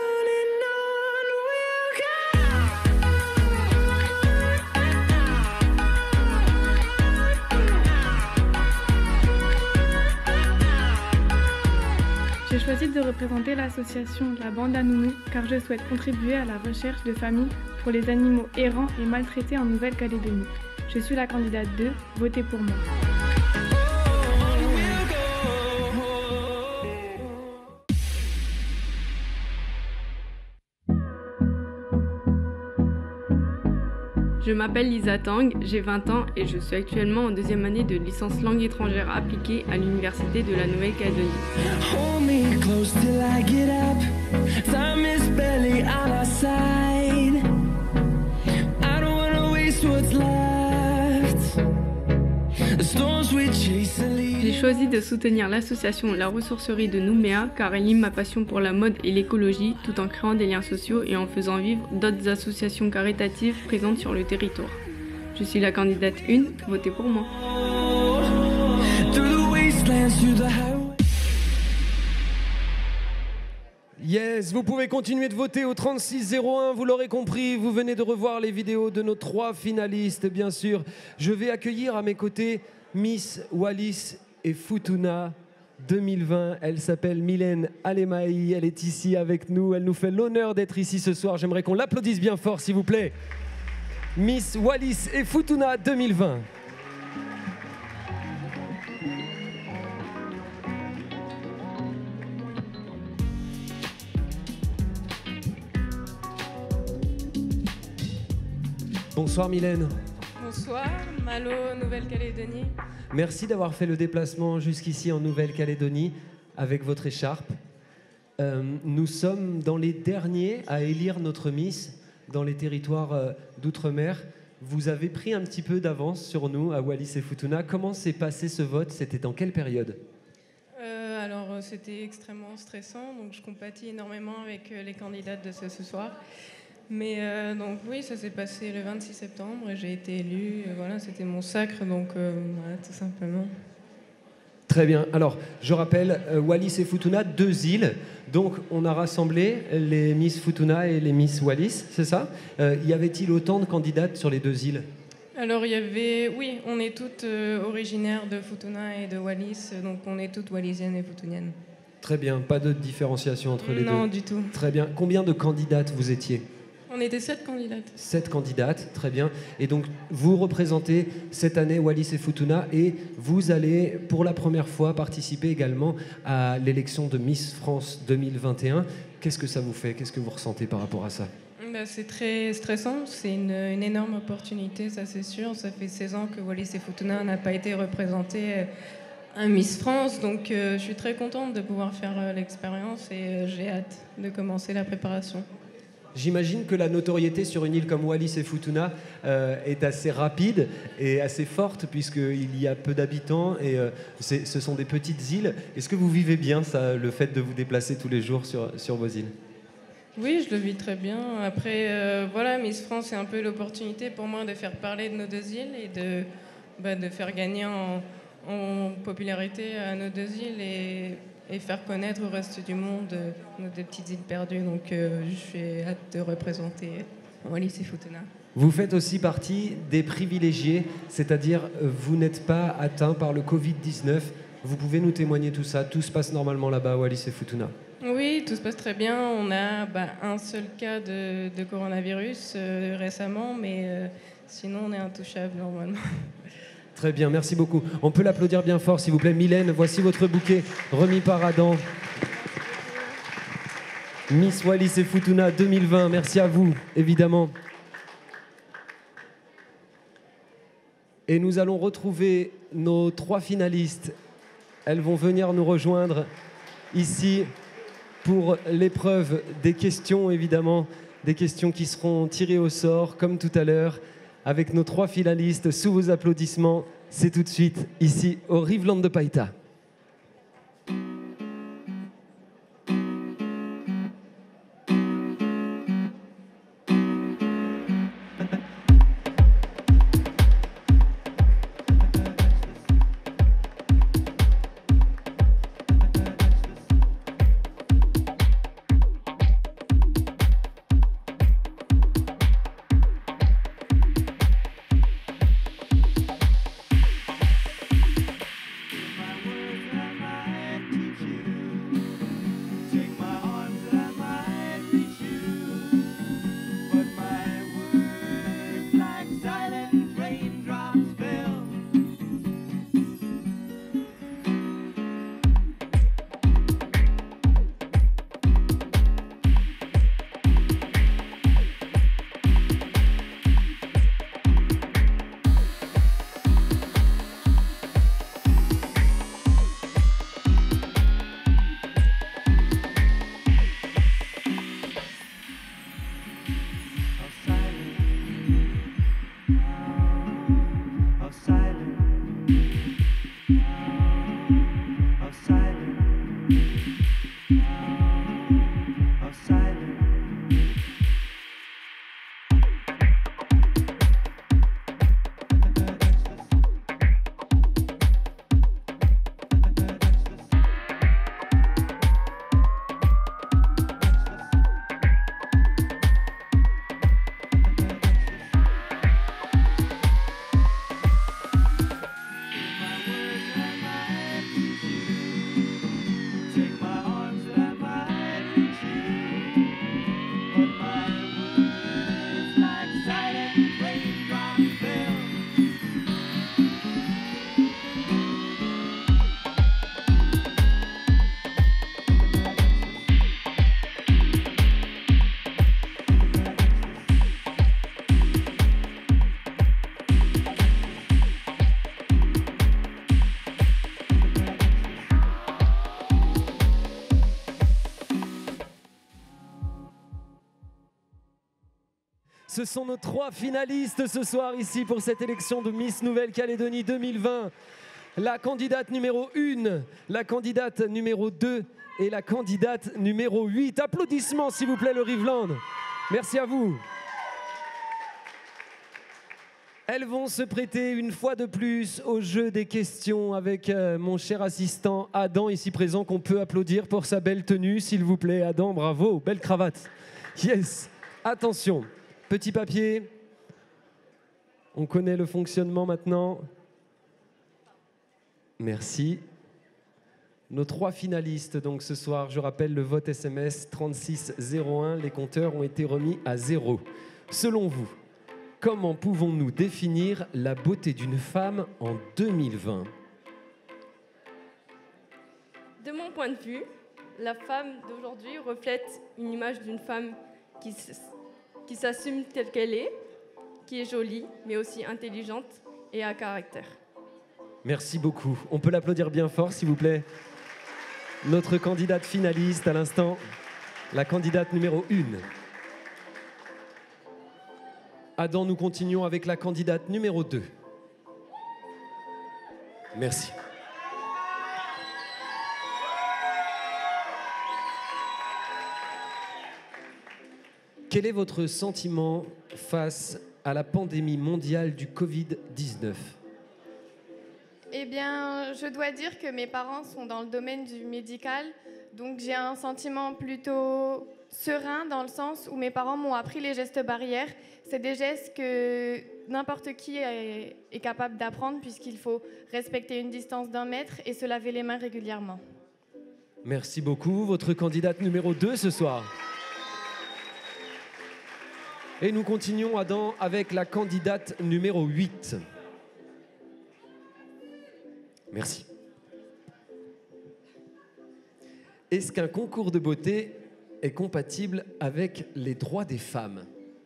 J'ai choisi de représenter l'association La Bande à Nounou car je souhaite contribuer à la recherche de familles pour les animaux errants et maltraités en Nouvelle-Calédonie. Je suis la candidate 2, votez pour moi. Je m'appelle Lisa Tang, j'ai 20 ans et je suis actuellement en deuxième année de licence langue étrangère appliquée à l'Université de la Nouvelle-Calédonie. Hold me close till I get up. Time is barely on our side. I don't wanna waste what's left. The storms we chase are leading. J'ai choisi de soutenir l'association La Ressourcerie de Nouméa car elle lime ma passion pour la mode et l'écologie tout en créant des liens sociaux et en faisant vivre d'autres associations caritatives présentes sur le territoire. Je suis la candidate 1, votez pour moi. Through the wastelands, through the highway. Yes, vous pouvez continuer de voter au 3601, vous l'aurez compris, vous venez de revoir les vidéos de nos 3 finalistes, bien sûr. Je vais accueillir à mes côtés Miss Wallis et Futuna 2020. Elle s'appelle Mylène Alemaï, elle est ici avec nous, elle nous fait l'honneur d'être ici ce soir. J'aimerais qu'on l'applaudisse bien fort, s'il vous plaît. Miss Wallis et Futuna 2020. Bonsoir Mylène. Bonsoir, Malo, Nouvelle-Calédonie. Merci d'avoir fait le déplacement jusqu'ici en Nouvelle-Calédonie avec votre écharpe. Nous sommes dans les derniers à élire notre Miss dans les territoires d'outre-mer. Vous avez pris un petit peu d'avance sur nous à Wallis et Futuna. Comment s'est passé ce vote? C'était dans quelle période? Alors, c'était extrêmement stressant, donc je compatis énormément avec les candidates de ce soir. Mais donc oui, ça s'est passé le 26 septembre et j'ai été élue. Voilà, c'était mon sacre, donc voilà, tout simplement. Très bien. Alors, je rappelle, Wallis et Futuna, 2 îles. Donc, on a rassemblé les Miss Futuna et les Miss Wallis, c'est ça? Y avait-il autant de candidates sur les 2 îles? Alors, il y avait... Oui, on est toutes originaires de Futuna et de Wallis, donc on est toutes wallisiennes et futuniennes. Très bien. Pas de différenciation entre les deux? Non, du tout. Très bien. Combien de candidates vous étiez? On était 7 candidates. 7 candidates, très bien. Et donc, vous représentez cette année Wallis et Futuna et vous allez, pour la première fois, participer également à l'élection de Miss France 2021. Qu'est-ce que ça vous fait? Qu'est-ce que vous ressentez par rapport à ça? C'est très stressant. C'est une énorme opportunité, ça c'est sûr. Ça fait 16 ans que Wallis et Futuna n'a pas été représenté à Miss France. Donc, je suis très contente de pouvoir faire l'expérience et j'ai hâte de commencer la préparation. J'imagine que la notoriété sur une île comme Wallis et Futuna est assez rapide et assez forte puisqu'il y a peu d'habitants et ce sont des petites îles. Est-ce que vous vivez bien ça, le fait de vous déplacer tous les jours sur vos îles? Oui, je le vis très bien. Après, voilà, Miss France, c'est un peu l'opportunité pour moi de faire parler de nos 2 îles et de faire gagner en popularité à nos 2 îles et faire connaître au reste du monde nos 2 petites îles perdues. Donc j'ai hâte de représenter Wallis et Futuna. Vous faites aussi partie des privilégiés, c'est-à-dire vous n'êtes pas atteint par le Covid-19. Vous pouvez nous témoigner tout ça? Tout se passe normalement là-bas à Wallis et Futuna? Oui, tout se passe très bien. On a un seul cas de coronavirus récemment, mais sinon on est intouchable normalement. Très bien, merci beaucoup. On peut l'applaudir bien fort, s'il vous plaît. Mylène, voici votre bouquet remis par Adam. Miss Wallis et Futuna 2020, merci à vous, évidemment. Et nous allons retrouver nos 3 finalistes. Elles vont venir nous rejoindre ici pour l'épreuve des questions, évidemment. Des questions qui seront tirées au sort, comme tout à l'heure. Avec nos 3 finalistes, sous vos applaudissements, c'est tout de suite ici au Riveland de Païta. Ce sont nos 3 finalistes ce soir ici pour cette élection de Miss Nouvelle-Calédonie 2020. La candidate numéro 1, la candidate numéro 2 et la candidate numéro 8. Applaudissements s'il vous plaît le Riveland. Merci à vous. Elles vont se prêter une fois de plus au jeu des questions avec mon cher assistant Adam, ici présent, qu'on peut applaudir pour sa belle tenue, s'il vous plaît. Adam, bravo, belle cravate. Yes, attention, petit papier. On connaît le fonctionnement maintenant. Merci. Nos 3 finalistes, donc ce soir, je rappelle le vote SMS 3601. Les compteurs ont été remis à 0. Selon vous, comment pouvons-nous définir la beauté d'une femme en 2020 ? De mon point de vue, la femme d'aujourd'hui reflète une image d'une femme qui s'assume telle qu'elle est, qui est jolie, mais aussi intelligente et à caractère. Merci beaucoup. On peut l'applaudir bien fort, s'il vous plaît. Notre candidate finaliste à l'instant, la candidate numéro 1. Adam, nous continuons avec la candidate numéro 2. Merci. Quel est votre sentiment face à la pandémie mondiale du Covid-19 ? Eh bien, je dois dire que mes parents sont dans le domaine du médical, donc j'ai un sentiment plutôt serein dans le sens où mes parents m'ont appris les gestes barrières. C'est des gestes que n'importe qui est capable d'apprendre puisqu'il faut respecter une distance d'1 mètre et se laver les mains régulièrement. Merci beaucoup. Votre candidate numéro 2 ce soir. Et nous continuons, Adam, avec la candidate numéro 8. Merci. Est-ce qu'un concours de beauté est compatible avec les droits des femmes ?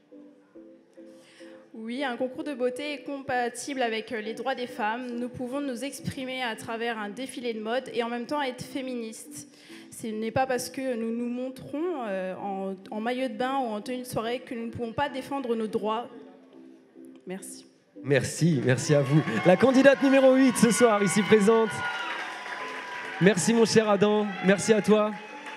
Oui, un concours de beauté est compatible avec les droits des femmes. Nous pouvons nous exprimer à travers un défilé de mode et en même temps être féministes. Ce n'est pas parce que nous nous montrons en maillot de bain ou en tenue de soirée que nous ne pouvons pas défendre nos droits. Merci. Merci à vous. La candidate numéro 8 ce soir, ici présente. Merci mon cher Adam, merci à toi.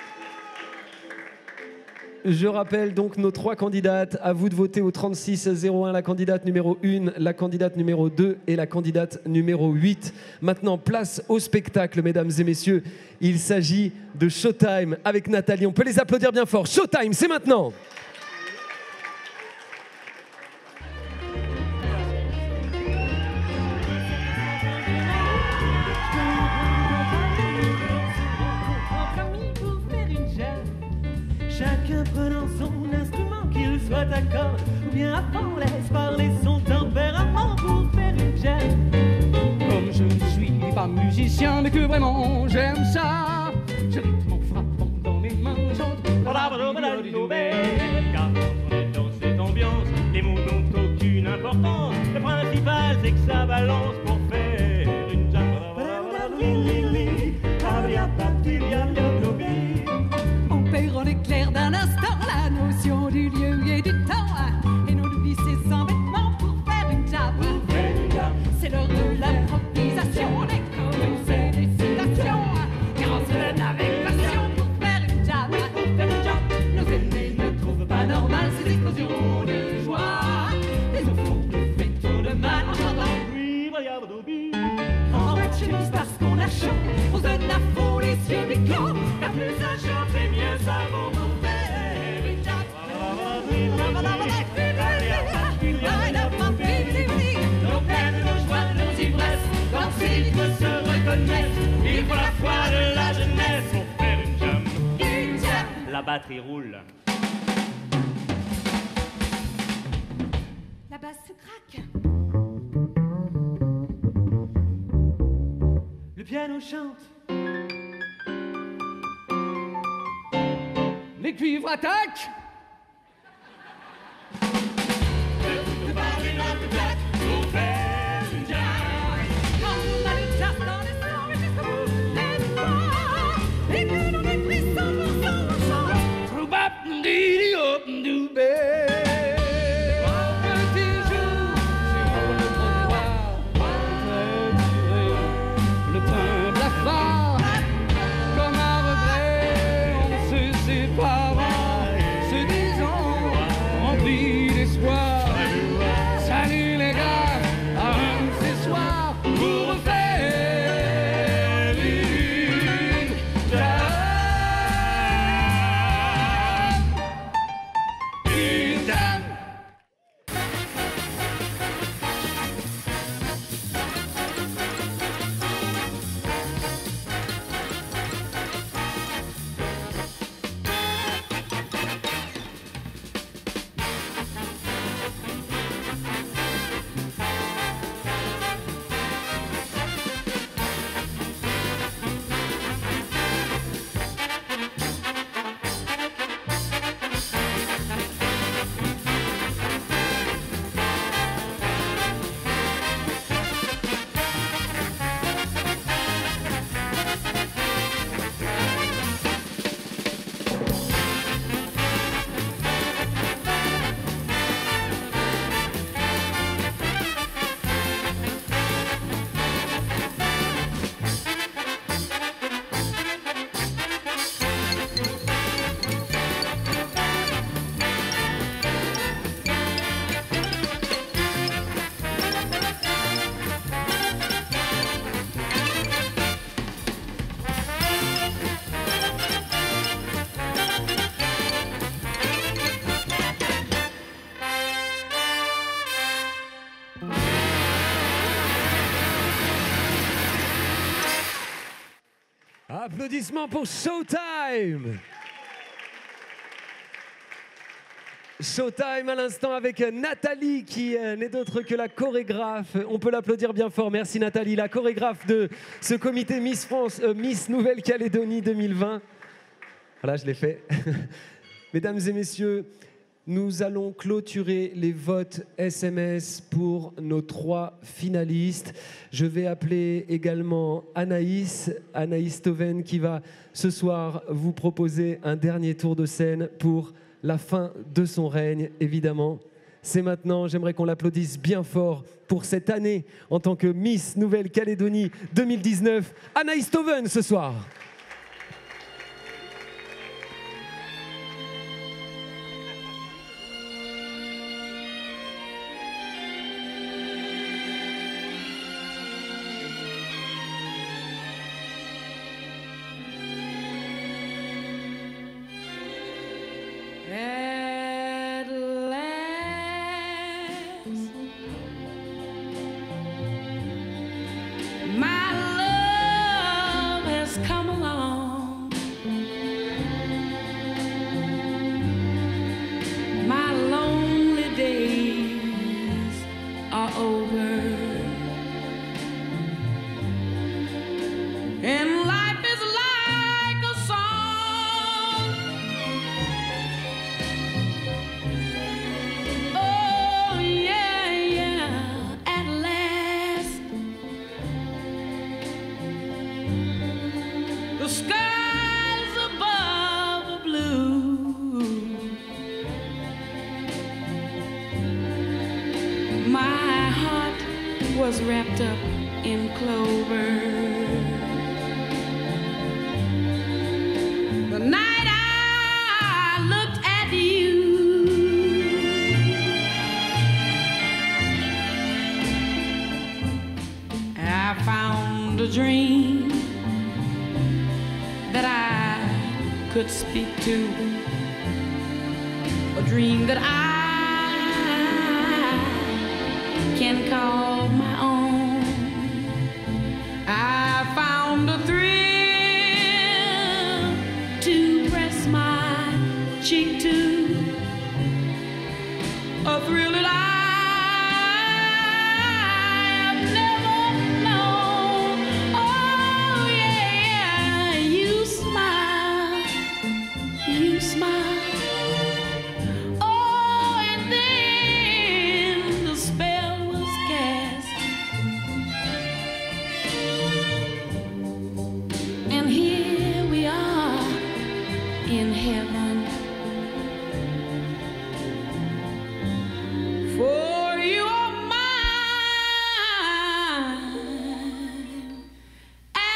Je rappelle donc nos 3 candidates. À vous de voter au 3601, la candidate numéro 1, la candidate numéro 2 et la candidate numéro 8. Maintenant, place au spectacle, mesdames et messieurs. Il s'agit de Showtime avec Nathalie. On peut les applaudir bien fort. Showtime, c'est maintenant. Chacun prenant son instrument, qu'il soit à cordes ou bien à fond, laisse parler son tempérament pour faire une jam. Comme je ne suis pas musicien, mais que vraiment j'aime ça, je rythme en frappant dans mes mains, j'entre. Car quand on est dans cette ambiance, les mots n'ont aucune importance. Le principal, c'est que ça balance pour faire une jam. On perd en éclair d'un instant la notion du lieu et du temps. Et nos vies, c'est sans vêtements pour faire une jam. C'est l'heure de l'improvisation, des chorus et des citations. Car on se donne avec passion pour faire une jam. Nos ennemis ne trouvent pas normal ces explosions de joie. Et au fond, nous fait trop de mal en chantant. En match, parce qu'on a chaud, on se donne à fond les yeux mi-clos. Car plus ça chante et mieux ça vaut pour faire une jam. Nos peines, nos joies, nos ivresses, quand ils se reconnaissent, il faut la foi de la jeunesse pour faire une jam. Une jam. La batterie roule. La basse se craque. Le piano chante. Les cuivres attaquent. De parler notre plaque pour faire une jam. On a le jazz dans le sang et jusqu'au bout, lève-toi. Et que l'on est pris 100% on chante. Troubap, didi, hop, doubé. Applaudissements pour Showtime. Showtime à l'instant avec Nathalie qui n'est d'autre que la chorégraphe. On peut l'applaudir bien fort. Merci Nathalie, la chorégraphe de ce comité Miss France, Miss Nouvelle-Calédonie 2020. Voilà, je l'ai fait. Mesdames et messieurs, nous allons clôturer les votes SMS pour nos 3 finalistes. Je vais appeler également Anaïs Toven qui va ce soir vous proposer un dernier tour de scène pour la fin de son règne, évidemment. C'est maintenant, j'aimerais qu'on l'applaudisse bien fort pour cette année en tant que Miss Nouvelle-Calédonie 2019. Anaïs Toven ce soir. At last, my love has come along. My lonely days are over, and life is like a song. Oh yeah, yeah, at last the skies above are blue. My heart was wrapped up in clover. The night I looked at you, I found a dream that I could speak to, a dream that I can call my own. I found a thrill to press my cheek to, a thrill that I've never known. Oh yeah, you smile, you smile. Oh, and then the spell was cast, and here we are in heaven. For you are mine at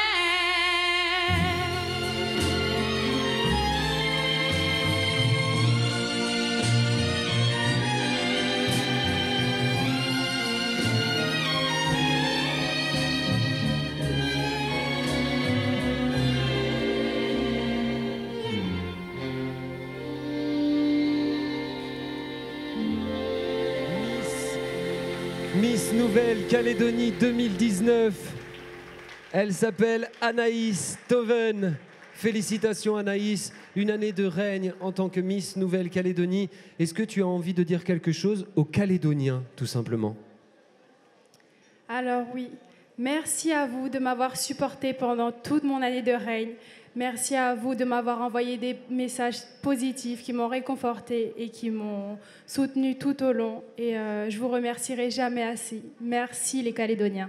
Miss Nouvelle-Calédonie 2019. Elle s'appelle Anaïs Toven. Félicitations Anaïs, une année de règne en tant que Miss Nouvelle-Calédonie. Est-ce que tu as envie de dire quelque chose aux Calédoniens, tout simplement? Alors oui, merci à vous de m'avoir supporté pendant toute mon année de règne. Merci à vous de m'avoir envoyé des messages positifs qui m'ont réconforté et qui m'ont soutenu tout au long. Et je vous remercierai jamais assez. Merci les Calédoniens.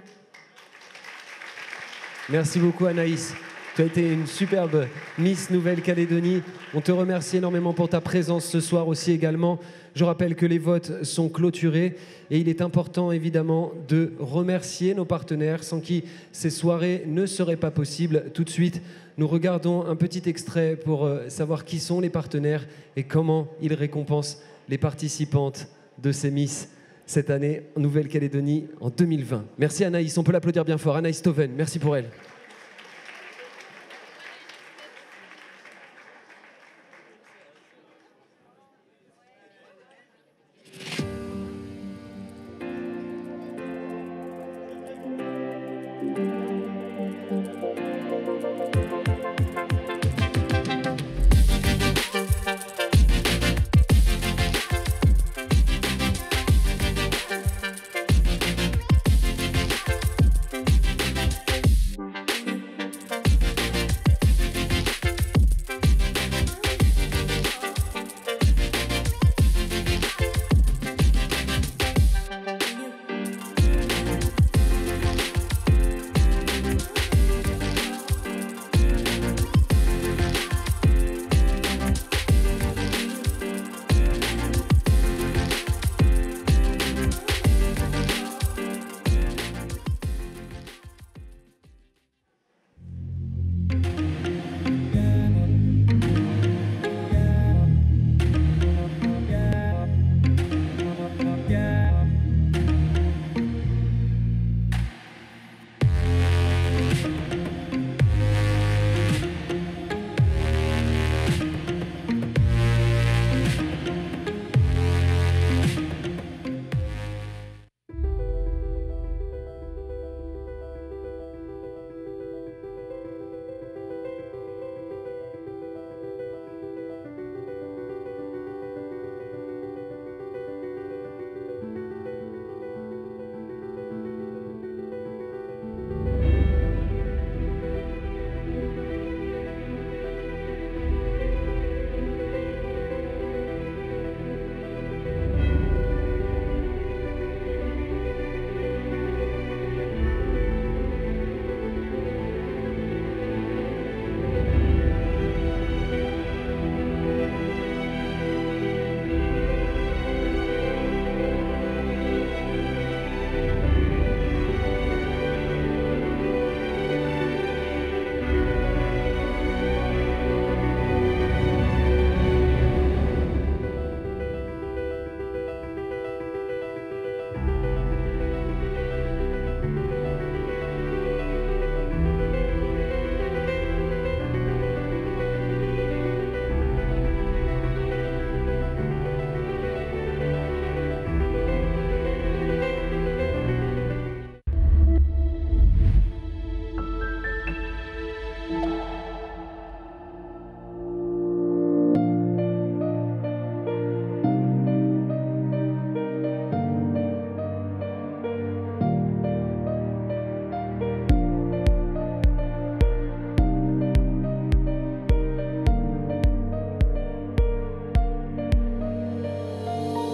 Merci beaucoup Anaïs. Tu as été une superbe Miss Nouvelle-Calédonie. On te remercie énormément pour ta présence ce soir aussi également. Je rappelle que les votes sont clôturés et il est important évidemment de remercier nos partenaires sans qui ces soirées ne seraient pas possibles. Tout de suite, nous regardons un petit extrait pour savoir qui sont les partenaires et comment ils récompensent les participantes de ces Miss cette année en Nouvelle-Calédonie en 2020. Merci Anaïs, on peut l'applaudir bien fort. Anaïs Toven, merci pour elle.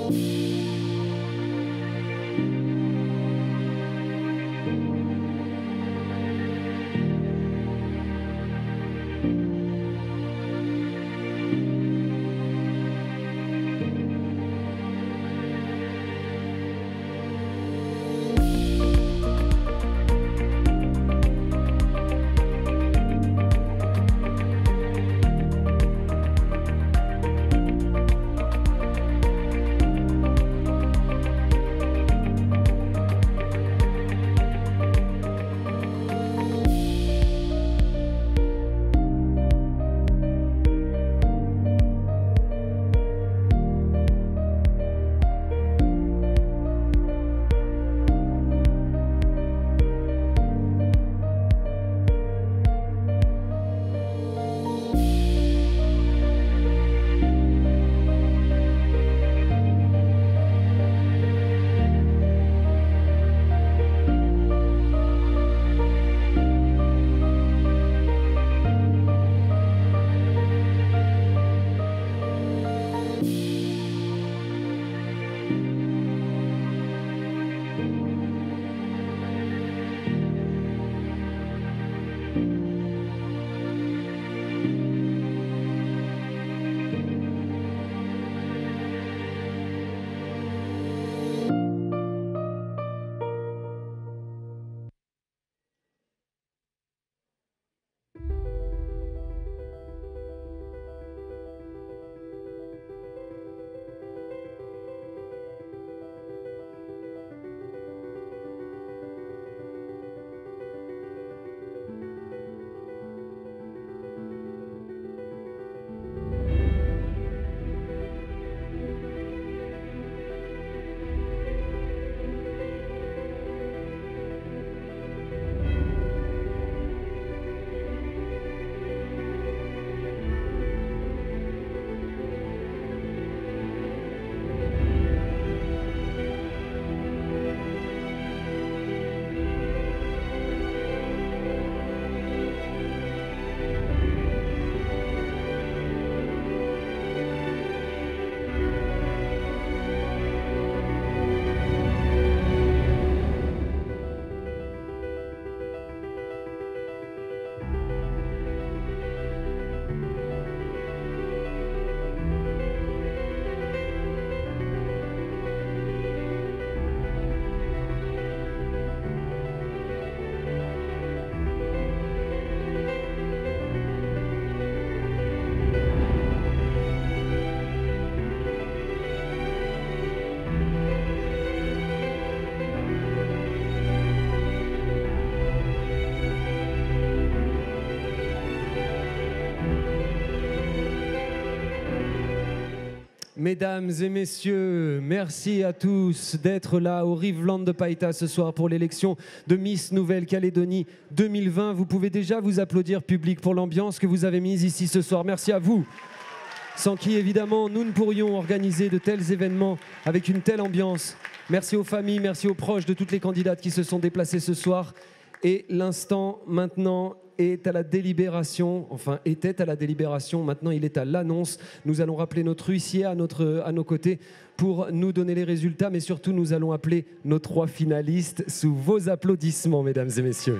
Mesdames et messieurs, merci à tous d'être là au Riveland de Païta ce soir pour l'élection de Miss Nouvelle-Calédonie 2020. Vous pouvez déjà vous applaudir public pour l'ambiance que vous avez mise ici ce soir. Merci à vous. Sans qui, évidemment, nous ne pourrions organiser de tels événements avec une telle ambiance. Merci aux familles, merci aux proches de toutes les candidates qui se sont déplacées ce soir. Et l'instant maintenant est à la délibération, enfin était à la délibération, maintenant il est à l'annonce. Nous allons rappeler notre huissier à nos côtés pour nous donner les résultats, mais surtout nous allons appeler nos 3 finalistes sous vos applaudissements, mesdames et messieurs.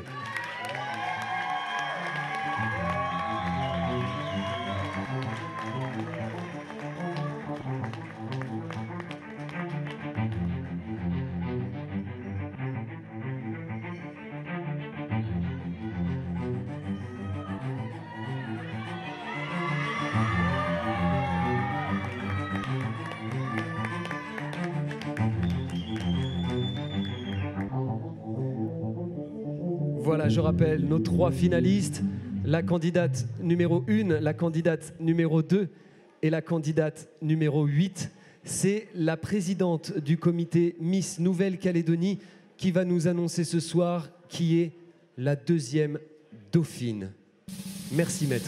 Voilà, je rappelle nos 3 finalistes, la candidate numéro 1, la candidate numéro 2 et la candidate numéro 8. C'est la présidente du comité Miss Nouvelle-Calédonie qui va nous annoncer ce soir qui est la 2e dauphine. Merci maître.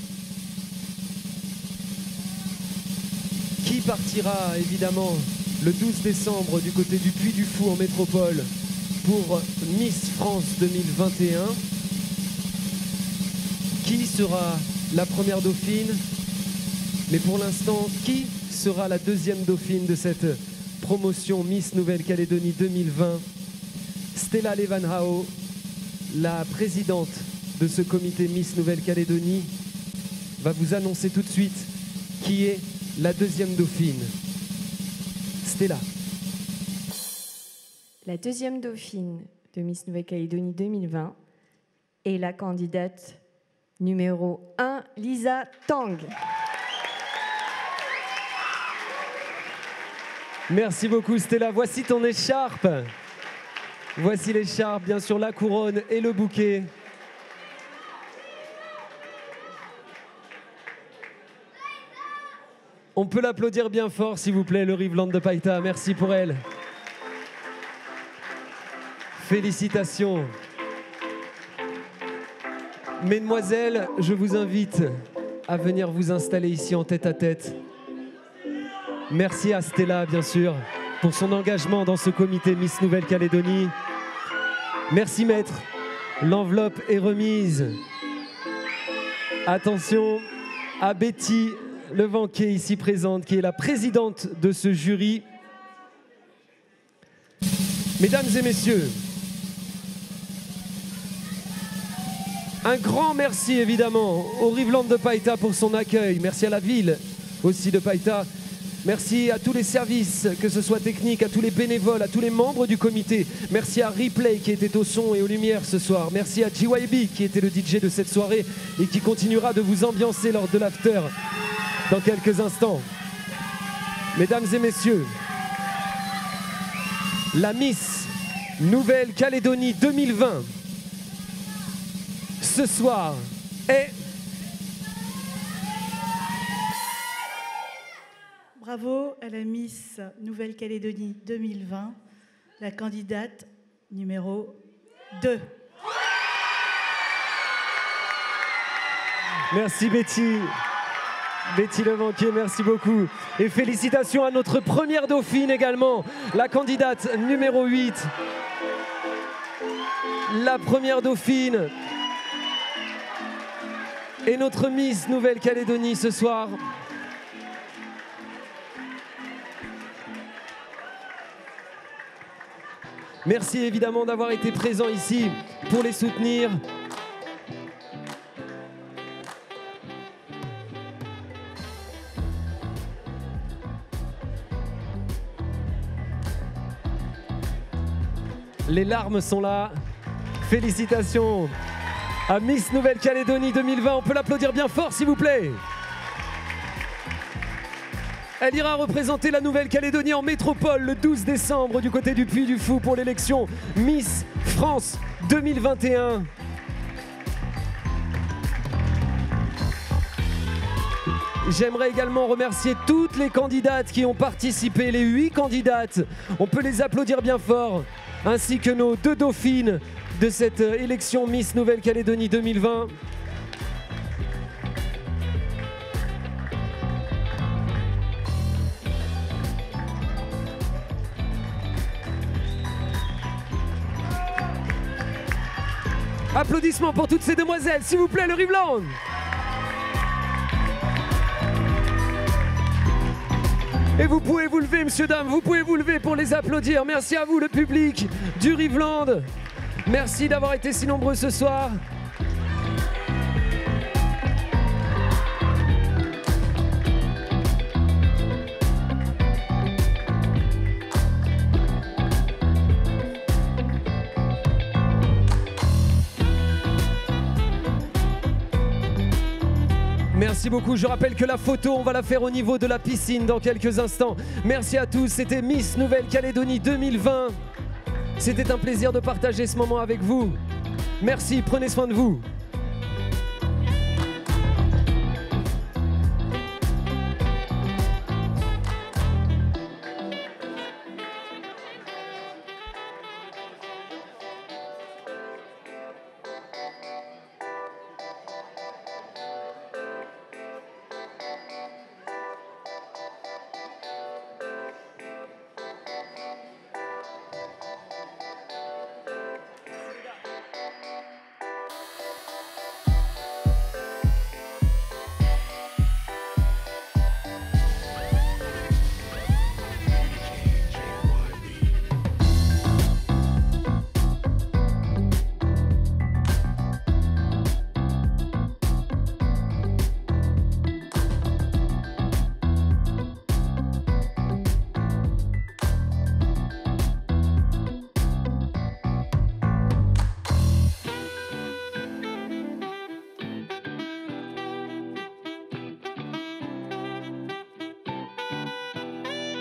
Qui partira évidemment le 12 décembre du côté du Puy du Fou en métropole pour Miss France 2021. Qui sera la première dauphine? Mais pour l'instant, qui sera la deuxième dauphine de cette promotion Miss Nouvelle-Calédonie 2020. Stella Levanhao, la présidente de ce comité Miss Nouvelle-Calédonie, va vous annoncer tout de suite qui est la deuxième dauphine. Stella. La deuxième dauphine de Miss Nouvelle-Calédonie 2020 est la candidate numéro 1, Lisa Tang. Merci beaucoup Stella. Voici ton écharpe. Voici l'écharpe, bien sûr la couronne et le bouquet. On peut l'applaudir bien fort s'il vous plaît, le Riveland de Païta. Merci pour elle. Félicitations. Mesdemoiselles, je vous invite à venir vous installer ici en tête-à-tête. Merci à Stella, bien sûr, pour son engagement dans ce comité Miss Nouvelle-Calédonie. Merci, maître. L'enveloppe est remise. Attention à Betty Levanquet, ici présente, qui est la présidente de ce jury. Mesdames et messieurs, un grand merci évidemment au Riveland de Païta pour son accueil. Merci à la ville aussi de Païta. Merci à tous les services, que ce soit technique, à tous les bénévoles, à tous les membres du comité. Merci à Replay qui était au son et aux lumières ce soir. Merci à GYB qui était le DJ de cette soirée et qui continuera de vous ambiancer lors de l'after dans quelques instants. Mesdames et messieurs, la Miss Nouvelle-Calédonie 2020 ce soir est... Bravo à la Miss Nouvelle-Calédonie 2020, la candidate numéro 2. Merci Betty. Betty Levanquier, merci beaucoup. Et félicitations à notre première dauphine également, la candidate numéro 8. La première dauphine et notre Miss Nouvelle-Calédonie ce soir. Merci évidemment d'avoir été présents ici pour les soutenir. Les larmes sont là. Félicitations à Miss Nouvelle-Calédonie 2020. On peut l'applaudir bien fort s'il vous plaît. Elle ira représenter la Nouvelle-Calédonie en métropole le 12 décembre du côté du Puy du Fou pour l'élection Miss France 2021. J'aimerais également remercier toutes les candidates qui ont participé, les 8 candidates. On peut les applaudir bien fort, ainsi que nos 2 dauphines de cette élection Miss Nouvelle-Calédonie 2020. Applaudissements pour toutes ces demoiselles, s'il vous plaît, le Riveland. Et vous pouvez vous lever, messieurs, dames, vous pouvez vous lever pour les applaudir. Merci à vous, le public du Riveland. Merci d'avoir été si nombreux ce soir. Merci beaucoup. Je rappelle que la photo, on va la faire au niveau de la piscine dans quelques instants. Merci à tous. C'était Miss Nouvelle-Calédonie 2020. C'était un plaisir de partager ce moment avec vous. Merci. Prenez soin de vous.